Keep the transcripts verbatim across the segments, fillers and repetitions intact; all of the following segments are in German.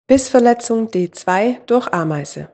Bissverletzung D zwei durch Ameise.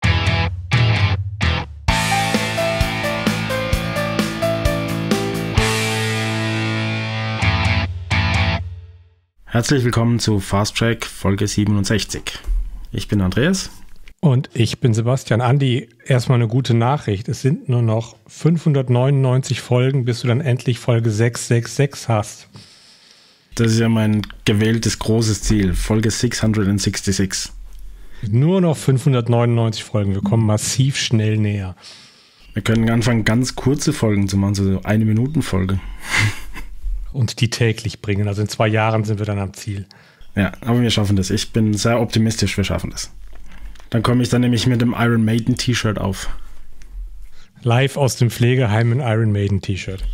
Herzlich willkommen zu Fast Track Folge siebenundsechzig. Ich bin Andreas. Und ich bin Sebastian. Andi, erstmal eine gute Nachricht. Es sind nur noch fünfhundertneunundneunzig Folgen, bis du dann endlich Folge sechshundertsechsundsechzig hast. Das ist ja mein gewähltes großes Ziel, Folge sechshundertsechsundsechzig. Nur noch fünfhundertneunundneunzig Folgen, wir kommen massiv schnell näher. Wir können anfangen, ganz kurze Folgen zu machen, so eine Minuten Folge. Und die täglich bringen, also in zwei Jahren sind wir dann am Ziel. Ja, aber wir schaffen das. Ich bin sehr optimistisch, wir schaffen das. Dann komme ich dann nämlich mit dem Iron Maiden T-Shirt auf. Live aus dem Pflegeheim ein Iron Maiden T-Shirt.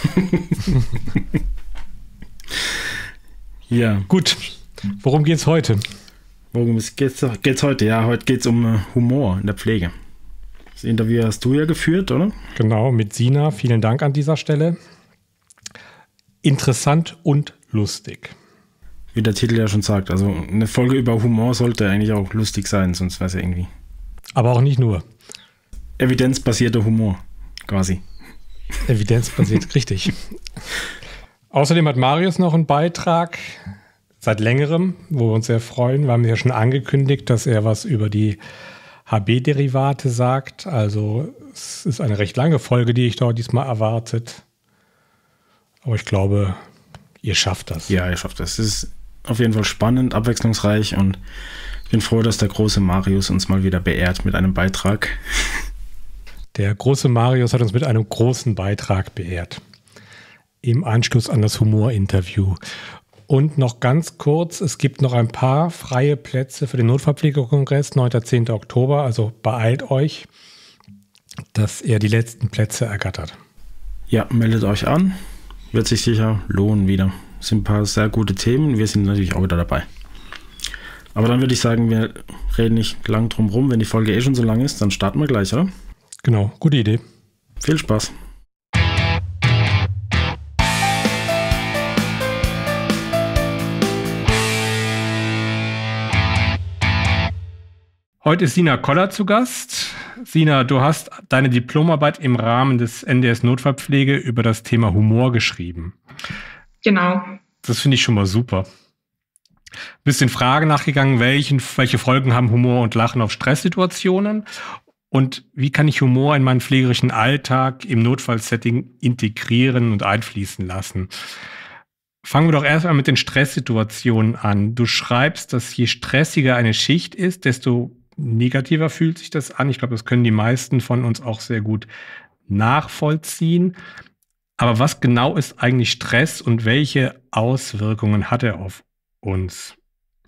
Ja. Gut, worum geht's heute? Worum geht's, geht's heute? Ja, heute geht's um Humor in der Pflege. Das Interview hast du ja geführt, oder? Genau, mit Sina. Vielen Dank an dieser Stelle. Interessant und lustig. Wie der Titel ja schon sagt, also eine Folge über Humor sollte eigentlich auch lustig sein, sonst wäre es ja irgendwie. Aber auch nicht nur. Evidenzbasierter Humor, quasi. Evidenzbasiert, richtig. Außerdem hat Marius noch einen Beitrag seit längerem, wo wir uns sehr freuen. Wir haben ja schon angekündigt, dass er was über die H B-Derivate sagt. Also es ist eine recht lange Folge, die ich dort diesmal erwartet. Aber ich glaube, ihr schafft das. Ja, ihr schafft das. Es ist auf jeden Fall spannend, abwechslungsreich und ich bin froh, dass der große Marius uns mal wieder beehrt mit einem Beitrag. Der große Marius hat uns mit einem großen Beitrag beehrt. Im Anschluss an das Humor-Interview. Und noch ganz kurz, es gibt noch ein paar freie Plätze für den Notfallpflegekongress, neunter und zehnter Oktober. Also beeilt euch, dass ihr die letzten Plätze ergattert. Ja, meldet euch an. Wird sich sicher lohnen wieder. Es sind ein paar sehr gute Themen. Wir sind natürlich auch wieder dabei. Aber dann würde ich sagen, wir reden nicht lang drum rum. Wenn die Folge eh schon so lang ist, dann starten wir gleich, oder? Genau, gute Idee. Viel Spaß. Heute ist Sina Koller zu Gast. Sina, du hast deine Diplomarbeit im Rahmen des N D S Notfallpflege über das Thema Humor geschrieben. Genau. Das finde ich schon mal super. Bist den Fragen nachgegangen, welchen, welche Folgen haben Humor und Lachen auf Stresssituationen und wie kann ich Humor in meinen pflegerischen Alltag im Notfallsetting integrieren und einfließen lassen. Fangen wir doch erstmal mit den Stresssituationen an. Du schreibst, dass je stressiger eine Schicht ist, desto negativer fühlt sich das an. Ich glaube, das können die meisten von uns auch sehr gut nachvollziehen. Aber was genau ist eigentlich Stress und welche Auswirkungen hat er auf uns?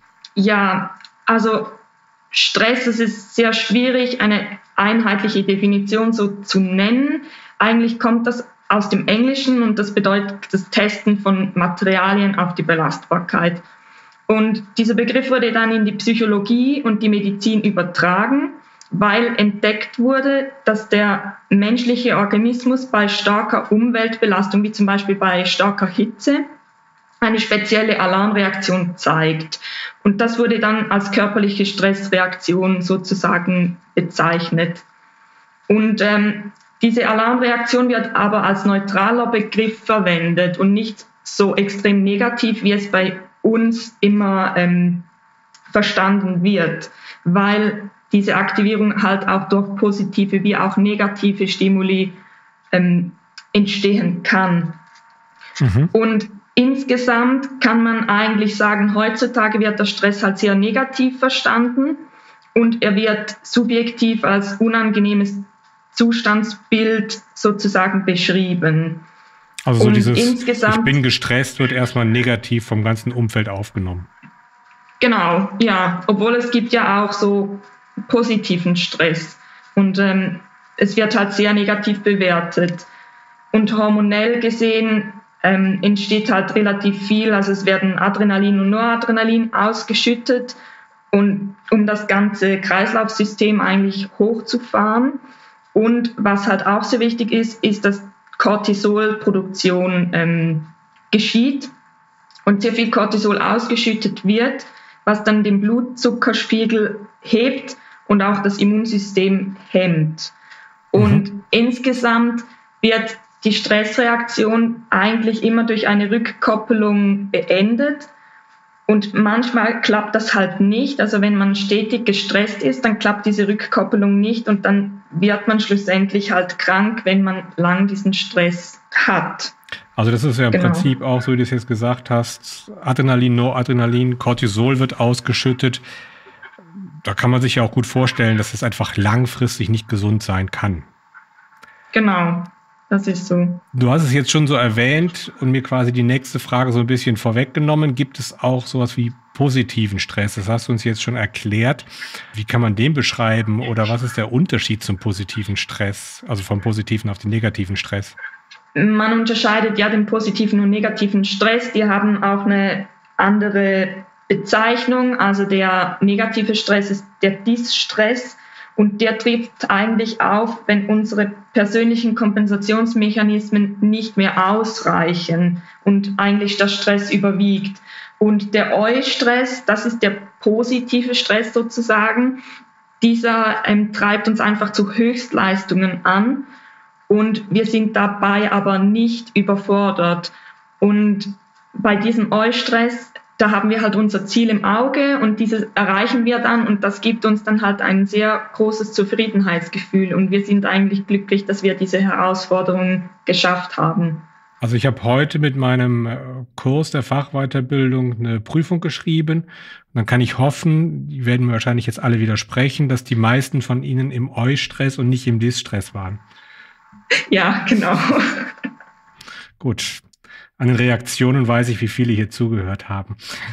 Ja, also Stress, das ist sehr schwierig, eine einheitliche Definition so zu nennen. Eigentlich kommt das aus dem Englischen und das bedeutet das Testen von Materialien auf die Belastbarkeit. Und dieser Begriff wurde dann in die Psychologie und die Medizin übertragen, weil entdeckt wurde, dass der menschliche Organismus bei starker Umweltbelastung, wie zum Beispiel bei starker Hitze, eine spezielle Alarmreaktion zeigt. Und das wurde dann als körperliche Stressreaktion sozusagen bezeichnet. Und ähm, diese Alarmreaktion wird aber als neutraler Begriff verwendet und nicht so extrem negativ, wie es bei uns immer ähm, verstanden wird, weil diese Aktivierung halt auch durch positive wie auch negative Stimuli ähm, entstehen kann. Mhm. Und insgesamt kann man eigentlich sagen, heutzutage wird der Stress halt sehr negativ verstanden und er wird subjektiv als unangenehmes Zustandsbild sozusagen beschrieben. Also so und dieses, insgesamt, ich bin gestresst, wird erstmal negativ vom ganzen Umfeld aufgenommen. Genau, ja, obwohl es gibt ja auch so positiven Stress und ähm, es wird halt sehr negativ bewertet. Und hormonell gesehen ähm, entsteht halt relativ viel, also es werden Adrenalin und Noradrenalin ausgeschüttet und um das ganze Kreislaufsystem eigentlich hochzufahren. Und was halt auch sehr wichtig ist, ist, dass Cortisolproduktion ähm, geschieht und sehr viel Cortisol ausgeschüttet wird, was dann den Blutzuckerspiegel hebt und auch das Immunsystem hemmt. Und mhm. insgesamt wird die Stressreaktion eigentlich immer durch eine Rückkoppelung beendet. Und manchmal klappt das halt nicht. Also wenn man stetig gestresst ist, dann klappt diese Rückkoppelung nicht und dann wird man schlussendlich halt krank, wenn man lang diesen Stress hat. Also das ist ja im genau. Prinzip auch, so wie du es jetzt gesagt hast, Adrenalin, Noradrenalin, Cortisol wird ausgeschüttet. Da kann man sich ja auch gut vorstellen, dass es einfach langfristig nicht gesund sein kann. Genau, das ist so. Du hast es jetzt schon so erwähnt und mir quasi die nächste Frage so ein bisschen vorweggenommen. Gibt es auch sowas wie positiven Stress? Das hast du uns jetzt schon erklärt. Wie kann man den beschreiben oder was ist der Unterschied zum positiven Stress, also vom positiven auf den negativen Stress? Man unterscheidet ja den positiven und negativen Stress. Die haben auch eine andere Bezeichnung. Also der negative Stress ist der Distress und der tritt eigentlich auf, wenn unsere persönlichen Kompensationsmechanismen nicht mehr ausreichen und eigentlich der Stress überwiegt. Und der Eustress, das ist der positive Stress sozusagen. Dieser ähm, treibt uns einfach zu Höchstleistungen an. Und wir sind dabei aber nicht überfordert. Und bei diesem Eustress, da haben wir halt unser Ziel im Auge und dieses erreichen wir dann und das gibt uns dann halt ein sehr großes Zufriedenheitsgefühl und wir sind eigentlich glücklich, dass wir diese Herausforderung geschafft haben. Also ich habe heute mit meinem Kurs der Fachweiterbildung eine Prüfung geschrieben. Und dann kann ich hoffen, die werden mir wahrscheinlich jetzt alle widersprechen, dass die meisten von Ihnen im Eustress und nicht im Distress waren. Ja, genau. Gut, an den Reaktionen weiß ich, wie viele hier zugehört haben.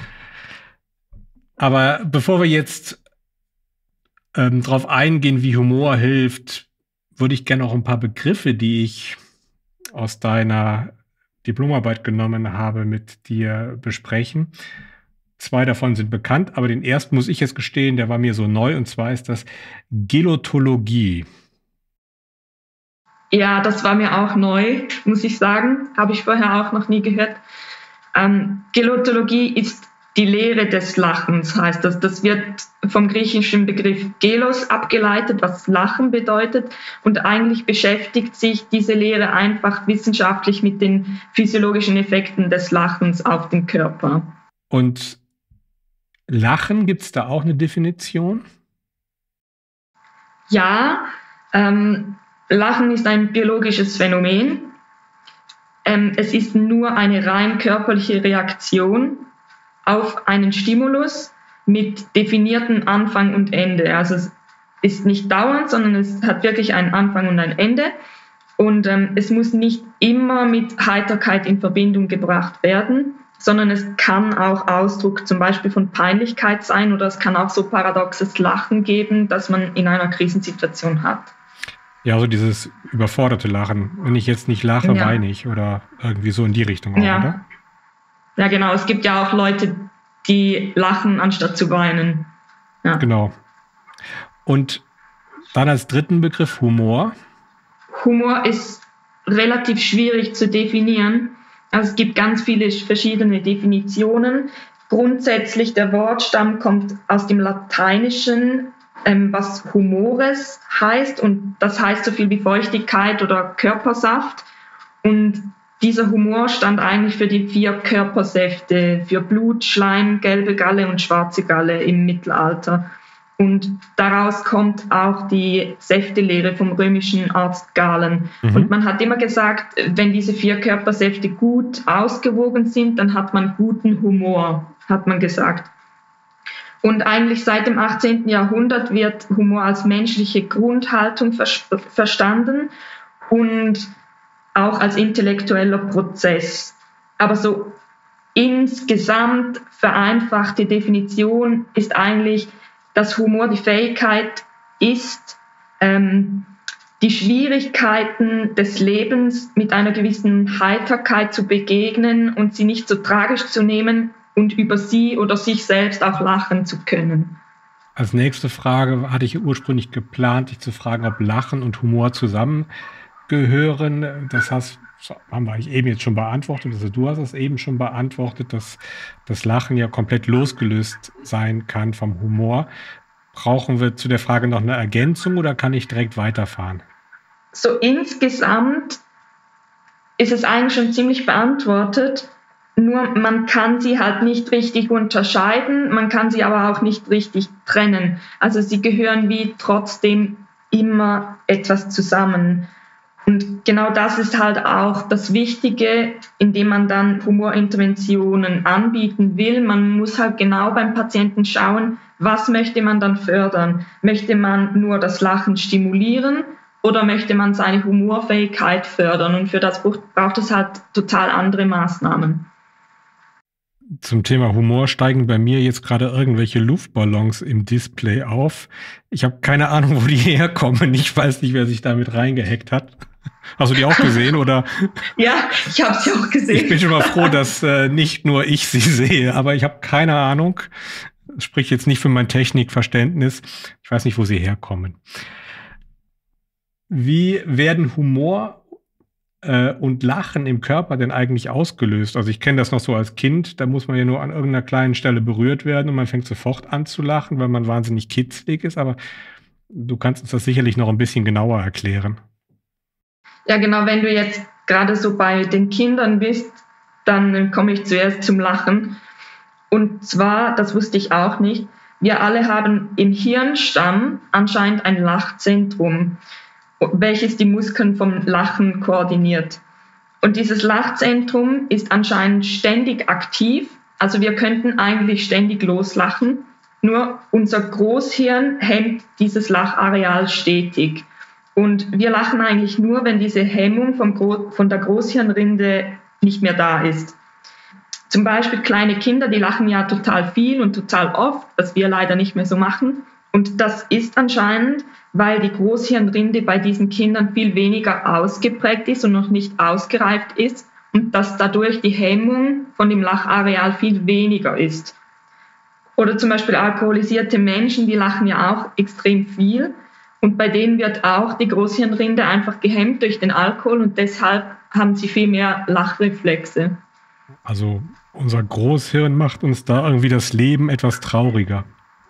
Aber bevor wir jetzt ähm, darauf eingehen, wie Humor hilft, würde ich gerne auch ein paar Begriffe, die ich aus deiner Diplomarbeit genommen habe, mit dir besprechen. Zwei davon sind bekannt, aber den ersten muss ich jetzt gestehen, der war mir so neu, und zwar ist das Gelotologie. Ja, das war mir auch neu, muss ich sagen. Habe ich vorher auch noch nie gehört. Ähm, Gelotologie ist die Lehre des Lachens, heißt das. Das wird vom griechischen Begriff Gelos abgeleitet, was Lachen bedeutet. Und eigentlich beschäftigt sich diese Lehre einfach wissenschaftlich mit den physiologischen Effekten des Lachens auf den Körper. Und Lachen, gibt es da auch eine Definition? Ja, ähm, Lachen ist ein biologisches Phänomen. Ähm, es ist nur eine rein körperliche Reaktion auf einen Stimulus mit definiertem Anfang und Ende. Also es ist nicht dauernd, sondern es hat wirklich einen Anfang und ein Ende. Und ähm, es muss nicht immer mit Heiterkeit in Verbindung gebracht werden, sondern es kann auch Ausdruck zum Beispiel von Peinlichkeit sein oder es kann auch so paradoxes Lachen geben, das man in einer Krisensituation hat. Ja, so dieses überforderte Lachen. Wenn ich jetzt nicht lache, ja. weine ich oder irgendwie so in die Richtung auch, ja. oder? Ja, genau. Es gibt ja auch Leute, die lachen, anstatt zu weinen. Ja. Genau. Und dann als dritten Begriff Humor. Humor ist relativ schwierig zu definieren. Also es gibt ganz viele verschiedene Definitionen. Grundsätzlich der Wortstamm kommt aus dem Lateinischen, ähm, was Humores heißt. Und das heißt so viel wie Feuchtigkeit oder Körpersaft. Und dieser Humor stand eigentlich für die vier Körpersäfte, für Blut, Schleim, gelbe Galle und schwarze Galle im Mittelalter. Und daraus kommt auch die Säftelehre vom römischen Arzt Galen. Mhm. Und man hat immer gesagt, wenn diese vier Körpersäfte gut ausgewogen sind, dann hat man guten Humor, hat man gesagt. Und eigentlich seit dem achtzehnten Jahrhundert wird Humor als menschliche Grundhaltung ver- verstanden und auch als intellektueller Prozess. Aber so insgesamt vereinfachte Definition ist eigentlich, dass Humor die Fähigkeit ist, ähm, die Schwierigkeiten des Lebens mit einer gewissen Heiterkeit zu begegnen und sie nicht so tragisch zu nehmen und über sie oder sich selbst auch lachen zu können. Als nächste Frage hatte ich ursprünglich geplant, dich zu fragen, ob Lachen und Humor zusammengehören. Das hast das haben wir eigentlich eben jetzt schon beantwortet, also du hast es eben schon beantwortet, dass das Lachen ja komplett losgelöst sein kann vom Humor. Brauchen wir zu der Frage noch eine Ergänzung oder kann ich direkt weiterfahren? So insgesamt ist es eigentlich schon ziemlich beantwortet, nur man kann sie halt nicht richtig unterscheiden, man kann sie aber auch nicht richtig trennen. Also sie gehören wie trotzdem immer etwas zusammen. Und genau das ist halt auch das Wichtige, indem man dann Humorinterventionen anbieten will. Man muss halt genau beim Patienten schauen, was möchte man dann fördern? Möchte man nur das Lachen stimulieren oder möchte man seine Humorfähigkeit fördern? Und für das braucht es halt total andere Maßnahmen. Zum Thema Humor steigen bei mir jetzt gerade irgendwelche Luftballons im Display auf. Ich habe keine Ahnung, wo die herkommen. Ich weiß nicht, wer sich damit reingehackt hat. Hast du die auch gesehen, oder? Ja, ich habe sie auch gesehen. Ich bin schon mal froh, dass äh, nicht nur ich sie sehe, aber ich habe keine Ahnung. Das spricht jetzt nicht für mein Technikverständnis. Ich weiß nicht, wo sie herkommen. Wie werden Humor und Lachen im Körper denn eigentlich ausgelöst? Also ich kenne das noch so als Kind, da muss man ja nur an irgendeiner kleinen Stelle berührt werden und man fängt sofort an zu lachen, weil man wahnsinnig kitzlig ist, aber du kannst uns das sicherlich noch ein bisschen genauer erklären. Ja genau, wenn du jetzt gerade so bei den Kindern bist, dann komme ich zuerst zum Lachen. Und zwar, das wusste ich auch nicht, wir alle haben im Hirnstamm anscheinend ein Lachzentrum, welches die Muskeln vom Lachen koordiniert. Und dieses Lachzentrum ist anscheinend ständig aktiv, also wir könnten eigentlich ständig loslachen, nur unser Großhirn hemmt dieses Lachareal stetig. Und wir lachen eigentlich nur, wenn diese Hemmung vom Gro- von der Großhirnrinde nicht mehr da ist. Zum Beispiel kleine Kinder, die lachen ja total viel und total oft, was wir leider nicht mehr so machen. Und das ist anscheinend, weil die Großhirnrinde bei diesen Kindern viel weniger ausgeprägt ist und noch nicht ausgereift ist und dass dadurch die Hemmung von dem Lachareal viel weniger ist. Oder zum Beispiel alkoholisierte Menschen, die lachen ja auch extrem viel und bei denen wird auch die Großhirnrinde einfach gehemmt durch den Alkohol und deshalb haben sie viel mehr Lachreflexe. Also unser Großhirn macht uns da irgendwie das Leben etwas trauriger.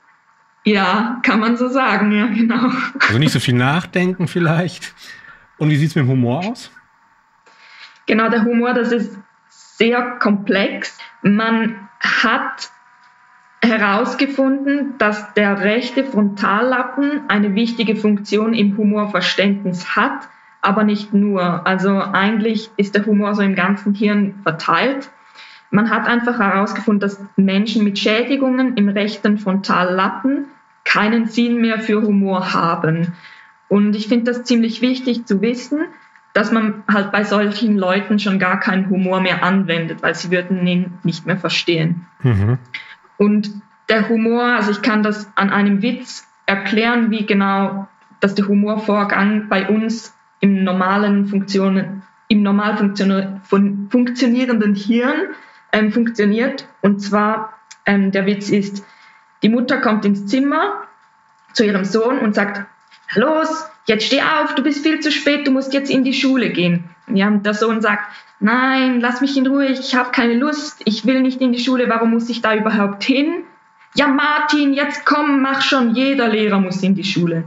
Ja, kann man so sagen, ja, genau. Also nicht so viel nachdenken vielleicht. Und wie sieht es mit dem Humor aus? Genau, der Humor, das ist sehr komplex. Man hat herausgefunden, dass der rechte Frontallappen eine wichtige Funktion im Humorverständnis hat, aber nicht nur. Also eigentlich ist der Humor so im ganzen Hirn verteilt. Man hat einfach herausgefunden, dass Menschen mit Schädigungen im rechten Frontallappen keinen Sinn mehr für Humor haben. Und ich finde das ziemlich wichtig zu wissen, dass man halt bei solchen Leuten schon gar keinen Humor mehr anwendet, weil sie würden ihn nicht mehr verstehen. Mhm. Und der Humor, also ich kann das an einem Witz erklären, wie genau, dass der Humorvorgang bei uns im normalen Funktionen, im normal funktion- von funktionierenden Hirn ähm, funktioniert. Und zwar, ähm, der Witz ist, die Mutter kommt ins Zimmer zu ihrem Sohn und sagt, los, jetzt steh auf, du bist viel zu spät, du musst jetzt in die Schule gehen. Ja, und der Sohn sagt, nein, lass mich in Ruhe, ich habe keine Lust, ich will nicht in die Schule, warum muss ich da überhaupt hin? Ja, Martin, jetzt komm, mach schon, jeder Lehrer muss in die Schule.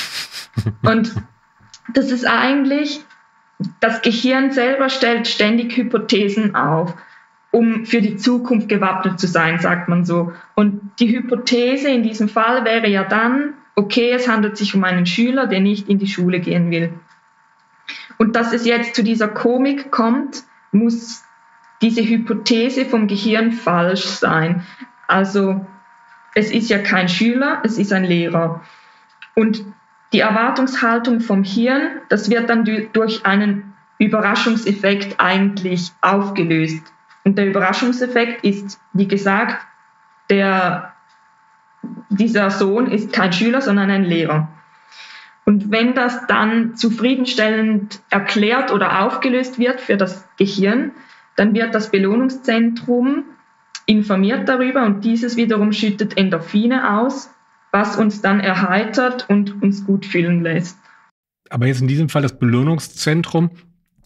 Und das ist eigentlich, das Gehirn selber stellt ständig Hypothesen auf, um für die Zukunft gewappnet zu sein, sagt man so. Und die Hypothese in diesem Fall wäre ja dann, okay, es handelt sich um einen Schüler, der nicht in die Schule gehen will. Und dass es jetzt zu dieser Komik kommt, muss diese Hypothese vom Gehirn falsch sein. Also es ist ja kein Schüler, es ist ein Lehrer. Und die Erwartungshaltung vom Hirn, das wird dann durch einen Überraschungseffekt eigentlich aufgelöst. Und der Überraschungseffekt ist, wie gesagt, der, dieser Sohn ist kein Schüler, sondern ein Lehrer. Und wenn das dann zufriedenstellend erklärt oder aufgelöst wird für das Gehirn, dann wird das Belohnungszentrum informiert darüber und dieses wiederum schüttet Endorphine aus, was uns dann erheitert und uns gut fühlen lässt. Aber jetzt in diesem Fall das Belohnungszentrum,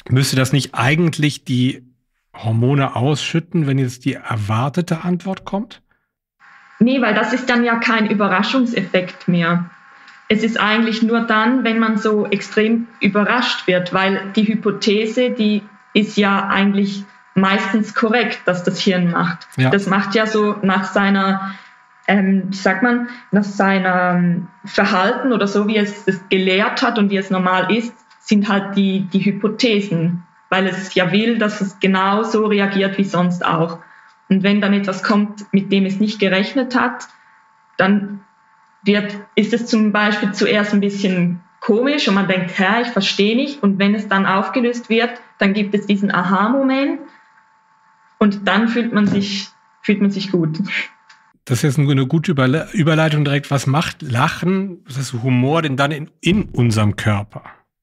Müsste das nicht eigentlich die Hormone ausschütten, wenn jetzt die erwartete Antwort kommt? Nee, weil das ist dann ja kein Überraschungseffekt mehr. Es ist eigentlich nur dann, wenn man so extrem überrascht wird, weil die Hypothese, die ist ja eigentlich meistens korrekt, dass das Hirn macht. Ja. Das macht ja so nach seiner, ähm, wie sagt man, nach seinem Verhalten oder so, wie es es gelehrt hat und wie es normal ist, sind halt die, die Hypothesen, weil es ja will, dass es genau so reagiert wie sonst auch. Und wenn dann etwas kommt, mit dem es nicht gerechnet hat, dann wird, ist es zum Beispiel zuerst ein bisschen komisch und man denkt, hä, ich verstehe nicht. Und wenn es dann aufgelöst wird, dann gibt es diesen Aha-Moment und dann fühlt man sich, fühlt man sich gut. Das ist jetzt eine gute Überle- Überleitung direkt. Was macht Lachen, was ist Humor denn dann in, in unserem Körper?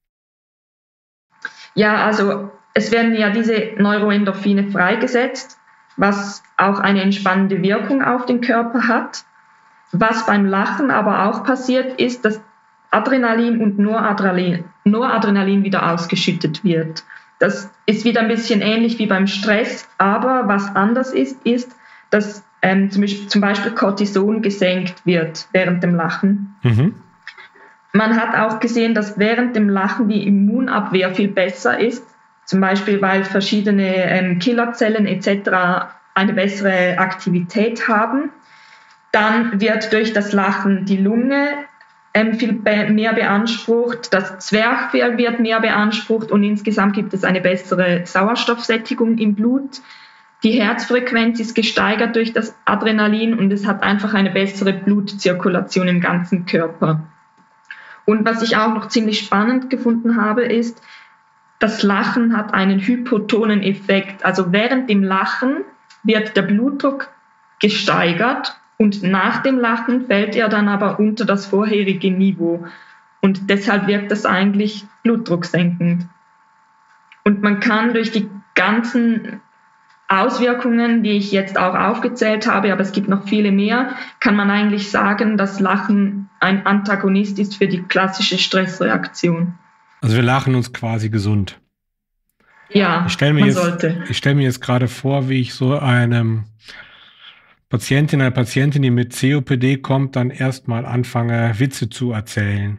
Ja, also es werden ja diese Neuroendorphine freigesetzt, was auch eine entspannende Wirkung auf den Körper hat. Was beim Lachen aber auch passiert, ist, dass Adrenalin und Noradrenalin, Noradrenalin wieder ausgeschüttet wird. Das ist wieder ein bisschen ähnlich wie beim Stress, aber was anders ist, ist, dass ähm, zum, Beispiel, zum Beispiel Cortison gesenkt wird während dem Lachen. Mhm. Man hat auch gesehen, dass während dem Lachen die Immunabwehr viel besser ist, zum Beispiel weil verschiedene ähm, Killerzellen et cetera eine bessere Aktivität haben. Dann wird durch das Lachen die Lunge ähm, viel be- mehr beansprucht, das Zwerchfell wird mehr beansprucht und insgesamt gibt es eine bessere Sauerstoffsättigung im Blut. Die Herzfrequenz ist gesteigert durch das Adrenalin und es hat einfach eine bessere Blutzirkulation im ganzen Körper. Und was ich auch noch ziemlich spannend gefunden habe, ist, das Lachen hat einen hypotonen Effekt. Also während dem Lachen wird der Blutdruck gesteigert und nach dem Lachen fällt er dann aber unter das vorherige Niveau. Und deshalb wirkt das eigentlich blutdrucksenkend. Und man kann durch die ganzen Auswirkungen, die ich jetzt auch aufgezählt habe, aber es gibt noch viele mehr, kann man eigentlich sagen, dass Lachen ein Antagonist ist für die klassische Stressreaktion. Also wir lachen uns quasi gesund. Ja, ich stell mir man jetzt, sollte. Ich stelle mir jetzt gerade vor, wie ich so einem Patientin, einer Patientin, die mit C O P D kommt, dann erstmal anfange, Witze zu erzählen.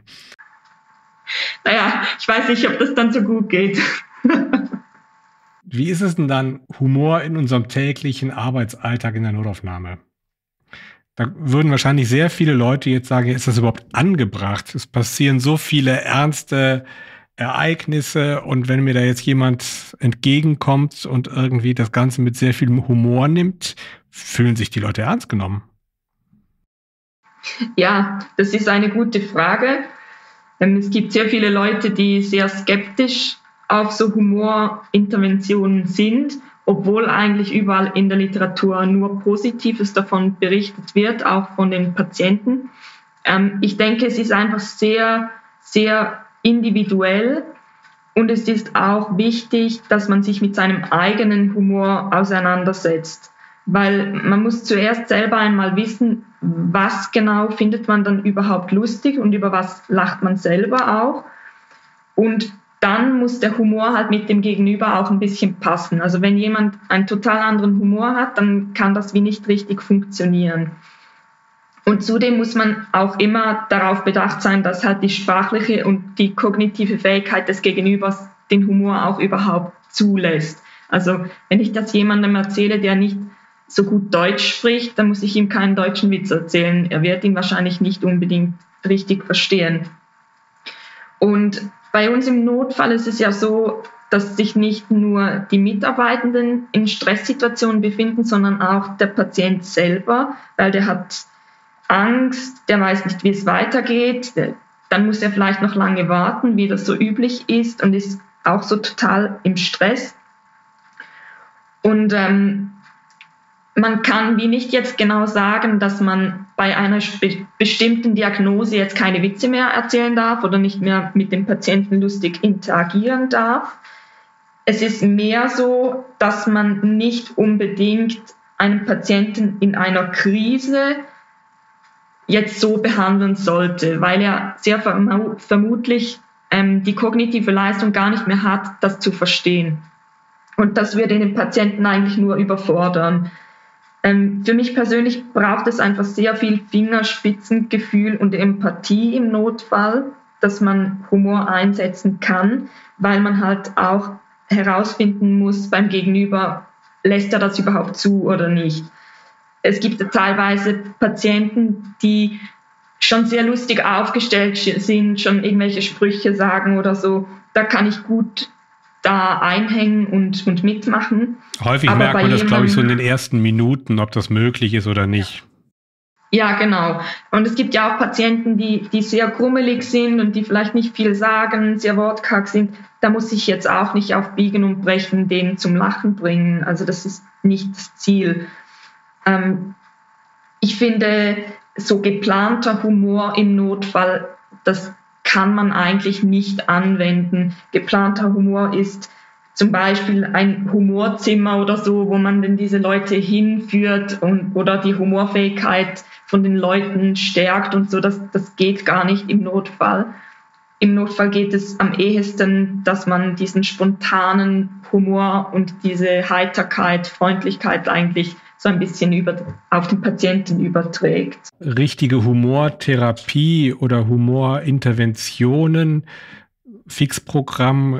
Naja, ich weiß nicht, ob das dann so gut geht. Wie ist es denn dann Humor in unserem täglichen Arbeitsalltag in der Notaufnahme? Da würden wahrscheinlich sehr viele Leute jetzt sagen, ist das überhaupt angebracht? Es passieren so viele ernste Ereignisse und wenn mir da jetzt jemand entgegenkommt und irgendwie das Ganze mit sehr viel Humor nimmt, fühlen sich die Leute ernst genommen? Ja, das ist eine gute Frage. Es gibt sehr viele Leute, die sehr skeptisch auf so Humorinterventionen sind, obwohl eigentlich überall in der Literatur nur Positives davon berichtet wird, auch von den Patienten. Ähm, ich denke, es ist einfach sehr, sehr individuell und es ist auch wichtig, dass man sich mit seinem eigenen Humor auseinandersetzt, weil man muss zuerst selber einmal wissen, was genau findet man dann überhaupt lustig und über was lacht man selber auch. Und dann muss der Humor halt mit dem Gegenüber auch ein bisschen passen. Also wenn jemand einen total anderen Humor hat, dann kann das wie nicht richtig funktionieren. Und zudem muss man auch immer darauf bedacht sein, dass halt die sprachliche und die kognitive Fähigkeit des Gegenübers den Humor auch überhaupt zulässt. Also wenn ich das jemandem erzähle, der nicht so gut Deutsch spricht, dann muss ich ihm keinen deutschen Witz erzählen. Er wird ihn wahrscheinlich nicht unbedingt richtig verstehen. Und bei uns im Notfall ist es ja so, dass sich nicht nur die Mitarbeitenden in Stresssituationen befinden, sondern auch der Patient selber, weil der hat Angst, der weiß nicht, wie es weitergeht. Dann muss er vielleicht noch lange warten, wie das so üblich ist und ist auch so total im Stress. Und ähm, man kann wie nicht jetzt genau sagen, dass man bei einer spe- bestimmten Diagnose jetzt keine Witze mehr erzählen darf oder nicht mehr mit dem Patienten lustig interagieren darf. Es ist mehr so, dass man nicht unbedingt einen Patienten in einer Krise jetzt so behandeln sollte, weil er sehr verm- vermutlich ähm, die kognitive Leistung gar nicht mehr hat, das zu verstehen. Und das würde den Patienten eigentlich nur überfordern. Ähm, für mich persönlich braucht es einfach sehr viel Fingerspitzengefühl und Empathie im Notfall, dass man Humor einsetzen kann, weil man halt auch herausfinden muss beim Gegenüber, lässt er das überhaupt zu oder nicht. Es gibt teilweise Patienten, die schon sehr lustig aufgestellt sind, schon irgendwelche Sprüche sagen oder so. Da kann ich gut da einhängen und, und mitmachen. Häufig Aber merkt man das, glaube ich, so in den jemandem- ersten Minuten, ob das möglich ist oder nicht. Ja, genau. Und es gibt ja auch Patienten, die, die sehr grummelig sind und die vielleicht nicht viel sagen, sehr wortkarg sind. Da muss ich jetzt auch nicht auf Biegen und Brechen den zum Lachen bringen. Also das ist nicht das Ziel. Ähm, ich finde, so geplanter Humor im Notfall, das kann man eigentlich nicht anwenden. Geplanter Humor ist zum Beispiel ein Humorzimmer oder so, wo man denn diese Leute hinführt und, oder die Humorfähigkeit von den Leuten stärkt und so. Das, das geht gar nicht im Notfall. Im Notfall geht es am ehesten, dass man diesen spontanen Humor und diese Heiterkeit, Freundlichkeit eigentlich so ein bisschen über, auf den Patienten überträgt. Richtige Humortherapie oder Humorinterventionen, Fixprogramm,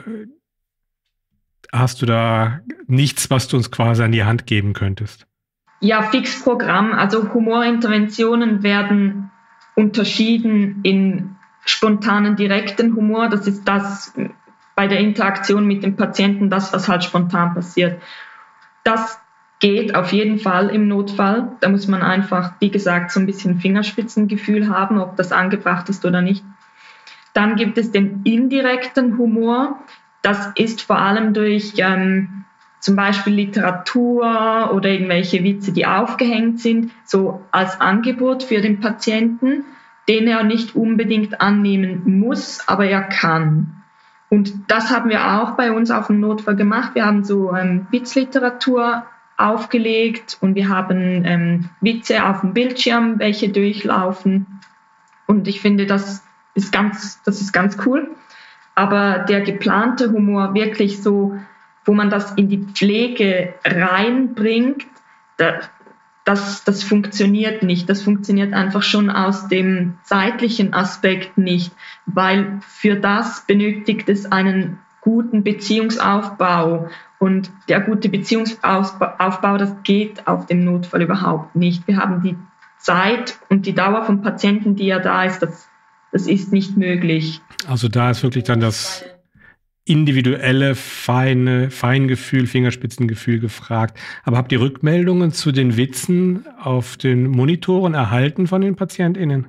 hast du da nichts, was du uns quasi an die Hand geben könntest? Ja, Fixprogramm, also Humorinterventionen werden unterschieden in spontanen, direkten Humor. Das ist das bei der Interaktion mit dem Patienten, das, was halt spontan passiert. Das geht auf jeden Fall im Notfall. Da muss man einfach, wie gesagt, so ein bisschen Fingerspitzengefühl haben, ob das angebracht ist oder nicht. Dann gibt es den indirekten Humor. Das ist vor allem durch ähm, zum Beispiel Literatur oder irgendwelche Witze, die aufgehängt sind, so als Angebot für den Patienten, den er nicht unbedingt annehmen muss, aber er kann. Und das haben wir auch bei uns auf dem Notfall gemacht. Wir haben so ähm, Witzliteratur aufgelegt und wir haben ähm, Witze auf dem Bildschirm, welche durchlaufen. Und ich finde, das ist ganz, das ist ganz cool. Aber der geplante Humor wirklich so, wo man das in die Pflege reinbringt, da, das, das funktioniert nicht. Das funktioniert einfach schon aus dem zeitlichen Aspekt nicht, weil für das benötigt es einen guten Beziehungsaufbau. Und der gute Beziehungsaufbau, das geht auf dem Notfall überhaupt nicht. Wir haben die Zeit und die Dauer vom Patienten, die ja da ist, das, das ist nicht möglich. Also da ist wirklich dann das individuelle, feine Feingefühl, Fingerspitzengefühl gefragt. Aber habt ihr Rückmeldungen zu den Witzen auf den Monitoren erhalten von den PatientInnen?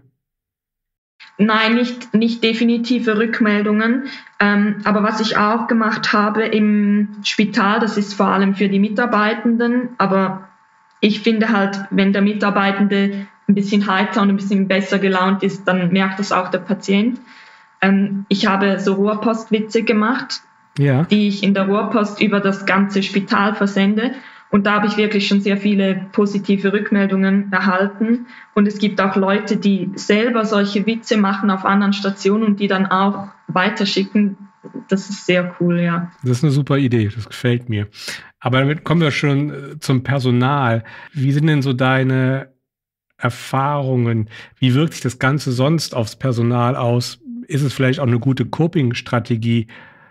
Nein, nicht, nicht definitive Rückmeldungen. Ähm, aber was ich auch gemacht habe im Spital, das ist vor allem für die Mitarbeitenden. Aber ich finde halt, wenn der Mitarbeitende ein bisschen heiter und ein bisschen besser gelaunt ist, dann merkt das auch der Patient. Ähm, ich habe so Rohrpostwitze gemacht, ja, die ich in der Rohrpost über das ganze Spital versende. Und da habe ich wirklich schon sehr viele positive Rückmeldungen erhalten. Und es gibt auch Leute, die selber solche Witze machen auf anderen Stationen und die dann auch weiterschicken. Das ist sehr cool, ja. Das ist eine super Idee, das gefällt mir. Aber damit kommen wir schon zum Personal. Wie sind denn so deine Erfahrungen? Wie wirkt sich das Ganze sonst aufs Personal aus? Ist es vielleicht auch eine gute Coping-Strategie?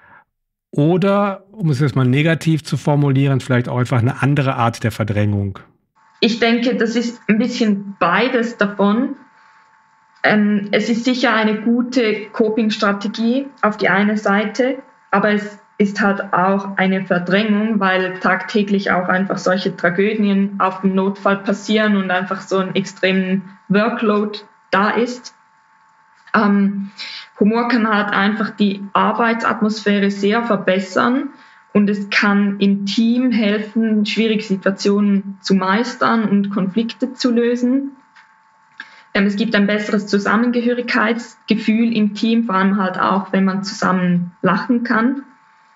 Oder, um es jetzt mal negativ zu formulieren, vielleicht auch einfach eine andere Art der Verdrängung? Ich denke, das ist ein bisschen beides davon. Ähm, es ist sicher eine gute Coping-Strategie auf die eine Seite, aber es ist halt auch eine Verdrängung, weil tagtäglich auch einfach solche Tragödien auf dem Notfall passieren und einfach so ein extremen Workload da ist. Ähm, Humor kann halt einfach die Arbeitsatmosphäre sehr verbessern und es kann im Team helfen, schwierige Situationen zu meistern und Konflikte zu lösen. Ähm, es gibt ein besseres Zusammengehörigkeitsgefühl im Team, vor allem halt auch, wenn man zusammen lachen kann.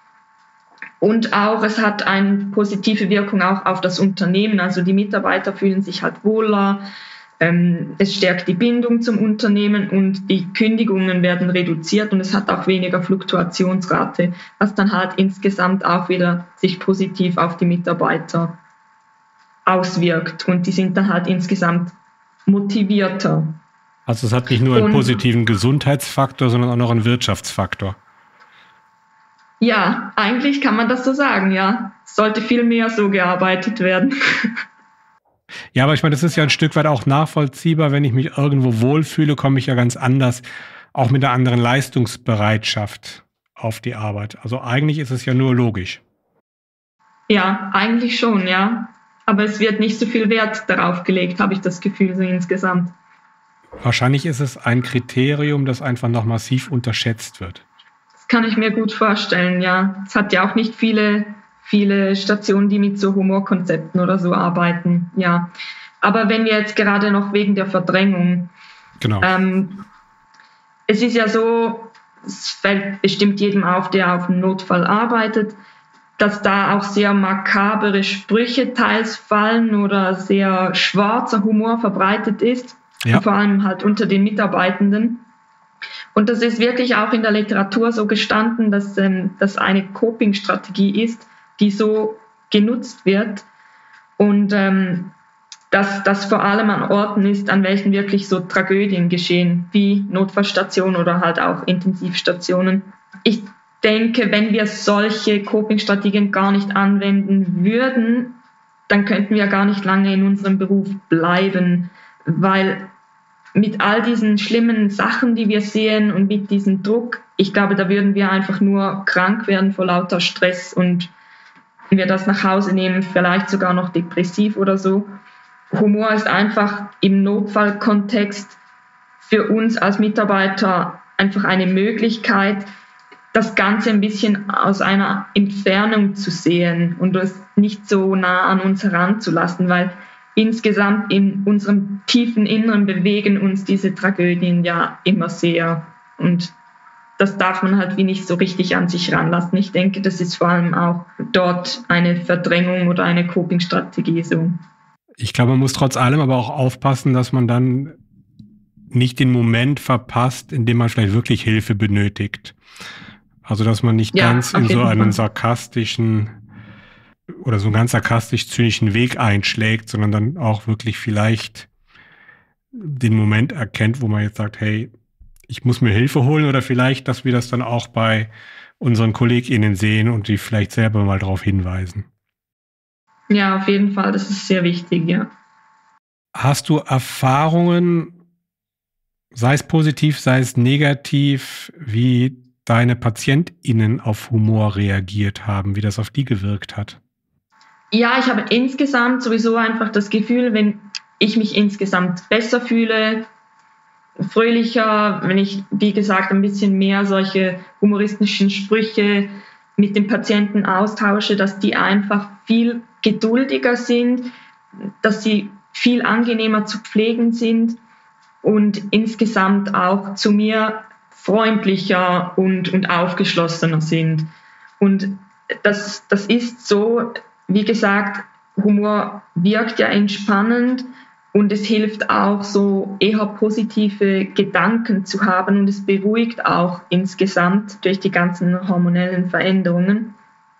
Und auch, es hat eine positive Wirkung auch auf das Unternehmen. Also die Mitarbeiter fühlen sich halt wohler, Ähm, es stärkt die Bindung zum Unternehmen und die Kündigungen werden reduziert und es hat auch weniger Fluktuationsrate, was dann halt insgesamt auch wieder sich positiv auf die Mitarbeiter auswirkt und die sind dann halt insgesamt motivierter. Also es hat nicht nur einen und, positiven Gesundheitsfaktor, sondern auch noch einen Wirtschaftsfaktor. Ja, eigentlich kann man das so sagen, ja. Es sollte viel mehr so gearbeitet werden. Ja, aber ich meine, das ist ja ein Stück weit auch nachvollziehbar. Wenn ich mich irgendwo wohlfühle, komme ich ja ganz anders, auch mit einer anderen Leistungsbereitschaft auf die Arbeit. Also eigentlich ist es ja nur logisch. Ja, eigentlich schon, ja. Aber es wird nicht so viel Wert darauf gelegt, habe ich das Gefühl, so insgesamt. Wahrscheinlich ist es ein Kriterium, das einfach noch massiv unterschätzt wird. Das kann ich mir gut vorstellen, ja. Es hat ja auch nicht viele... viele Stationen, die mit so Humorkonzepten oder so arbeiten, ja. Aber wenn wir jetzt gerade noch wegen der Verdrängung, genau. Ähm, es ist ja so, es fällt bestimmt jedem auf, der auf dem Notfall arbeitet, dass da auch sehr makabere Sprüche teils fallen oder sehr schwarzer Humor verbreitet ist, ja. vor allem halt unter den Mitarbeitenden. Und das ist wirklich auch in der Literatur so gestanden, dass ähm, das eine Coping-Strategie ist, die so genutzt wird und ähm, dass das vor allem an Orten ist, an welchen wirklich so Tragödien geschehen, wie Notfallstationen oder halt auch Intensivstationen. Ich denke, wenn wir solche Coping-Strategien gar nicht anwenden würden, dann könnten wir gar nicht lange in unserem Beruf bleiben, weil mit all diesen schlimmen Sachen, die wir sehen und mit diesem Druck, ich glaube, da würden wir einfach nur krank werden vor lauter Stress und wenn wir das nach Hause nehmen, vielleicht sogar noch depressiv oder so. Humor ist einfach im Notfallkontext für uns als Mitarbeiter einfach eine Möglichkeit, das Ganze ein bisschen aus einer Entfernung zu sehen und es nicht so nah an uns heranzulassen, weil insgesamt in unserem tiefen Inneren bewegen uns diese Tragödien ja immer sehr und das darf man halt wie nicht so richtig an sich ranlassen. Ich denke, das ist vor allem auch dort eine Verdrängung oder eine Coping-Strategie so. Ich glaube, man muss trotz allem aber auch aufpassen, dass man dann nicht den Moment verpasst, in dem man vielleicht wirklich Hilfe benötigt. Also, dass man nicht ja, ganz in so einen Fall. sarkastischen oder so einen ganz sarkastisch-zynischen Weg einschlägt, sondern dann auch wirklich vielleicht den Moment erkennt, wo man jetzt sagt, hey, ich muss mir Hilfe holen oder vielleicht, dass wir das dann auch bei unseren KollegInnen sehen und die vielleicht selber mal darauf hinweisen. Ja, auf jeden Fall, das ist sehr wichtig, ja. Hast du Erfahrungen, sei es positiv, sei es negativ, wie deine PatientInnen auf Humor reagiert haben, wie das auf die gewirkt hat? Ja, ich habe insgesamt sowieso einfach das Gefühl, wenn ich mich insgesamt besser fühle, fröhlicher, wenn ich, wie gesagt, ein bisschen mehr solche humoristischen Sprüche mit den Patienten austausche, dass die einfach viel geduldiger sind, dass sie viel angenehmer zu pflegen sind und insgesamt auch zu mir freundlicher und, und aufgeschlossener sind. Und das, das ist so, wie gesagt, Humor wirkt ja entspannend, und es hilft auch, so eher positive Gedanken zu haben und es beruhigt auch insgesamt durch die ganzen hormonellen Veränderungen.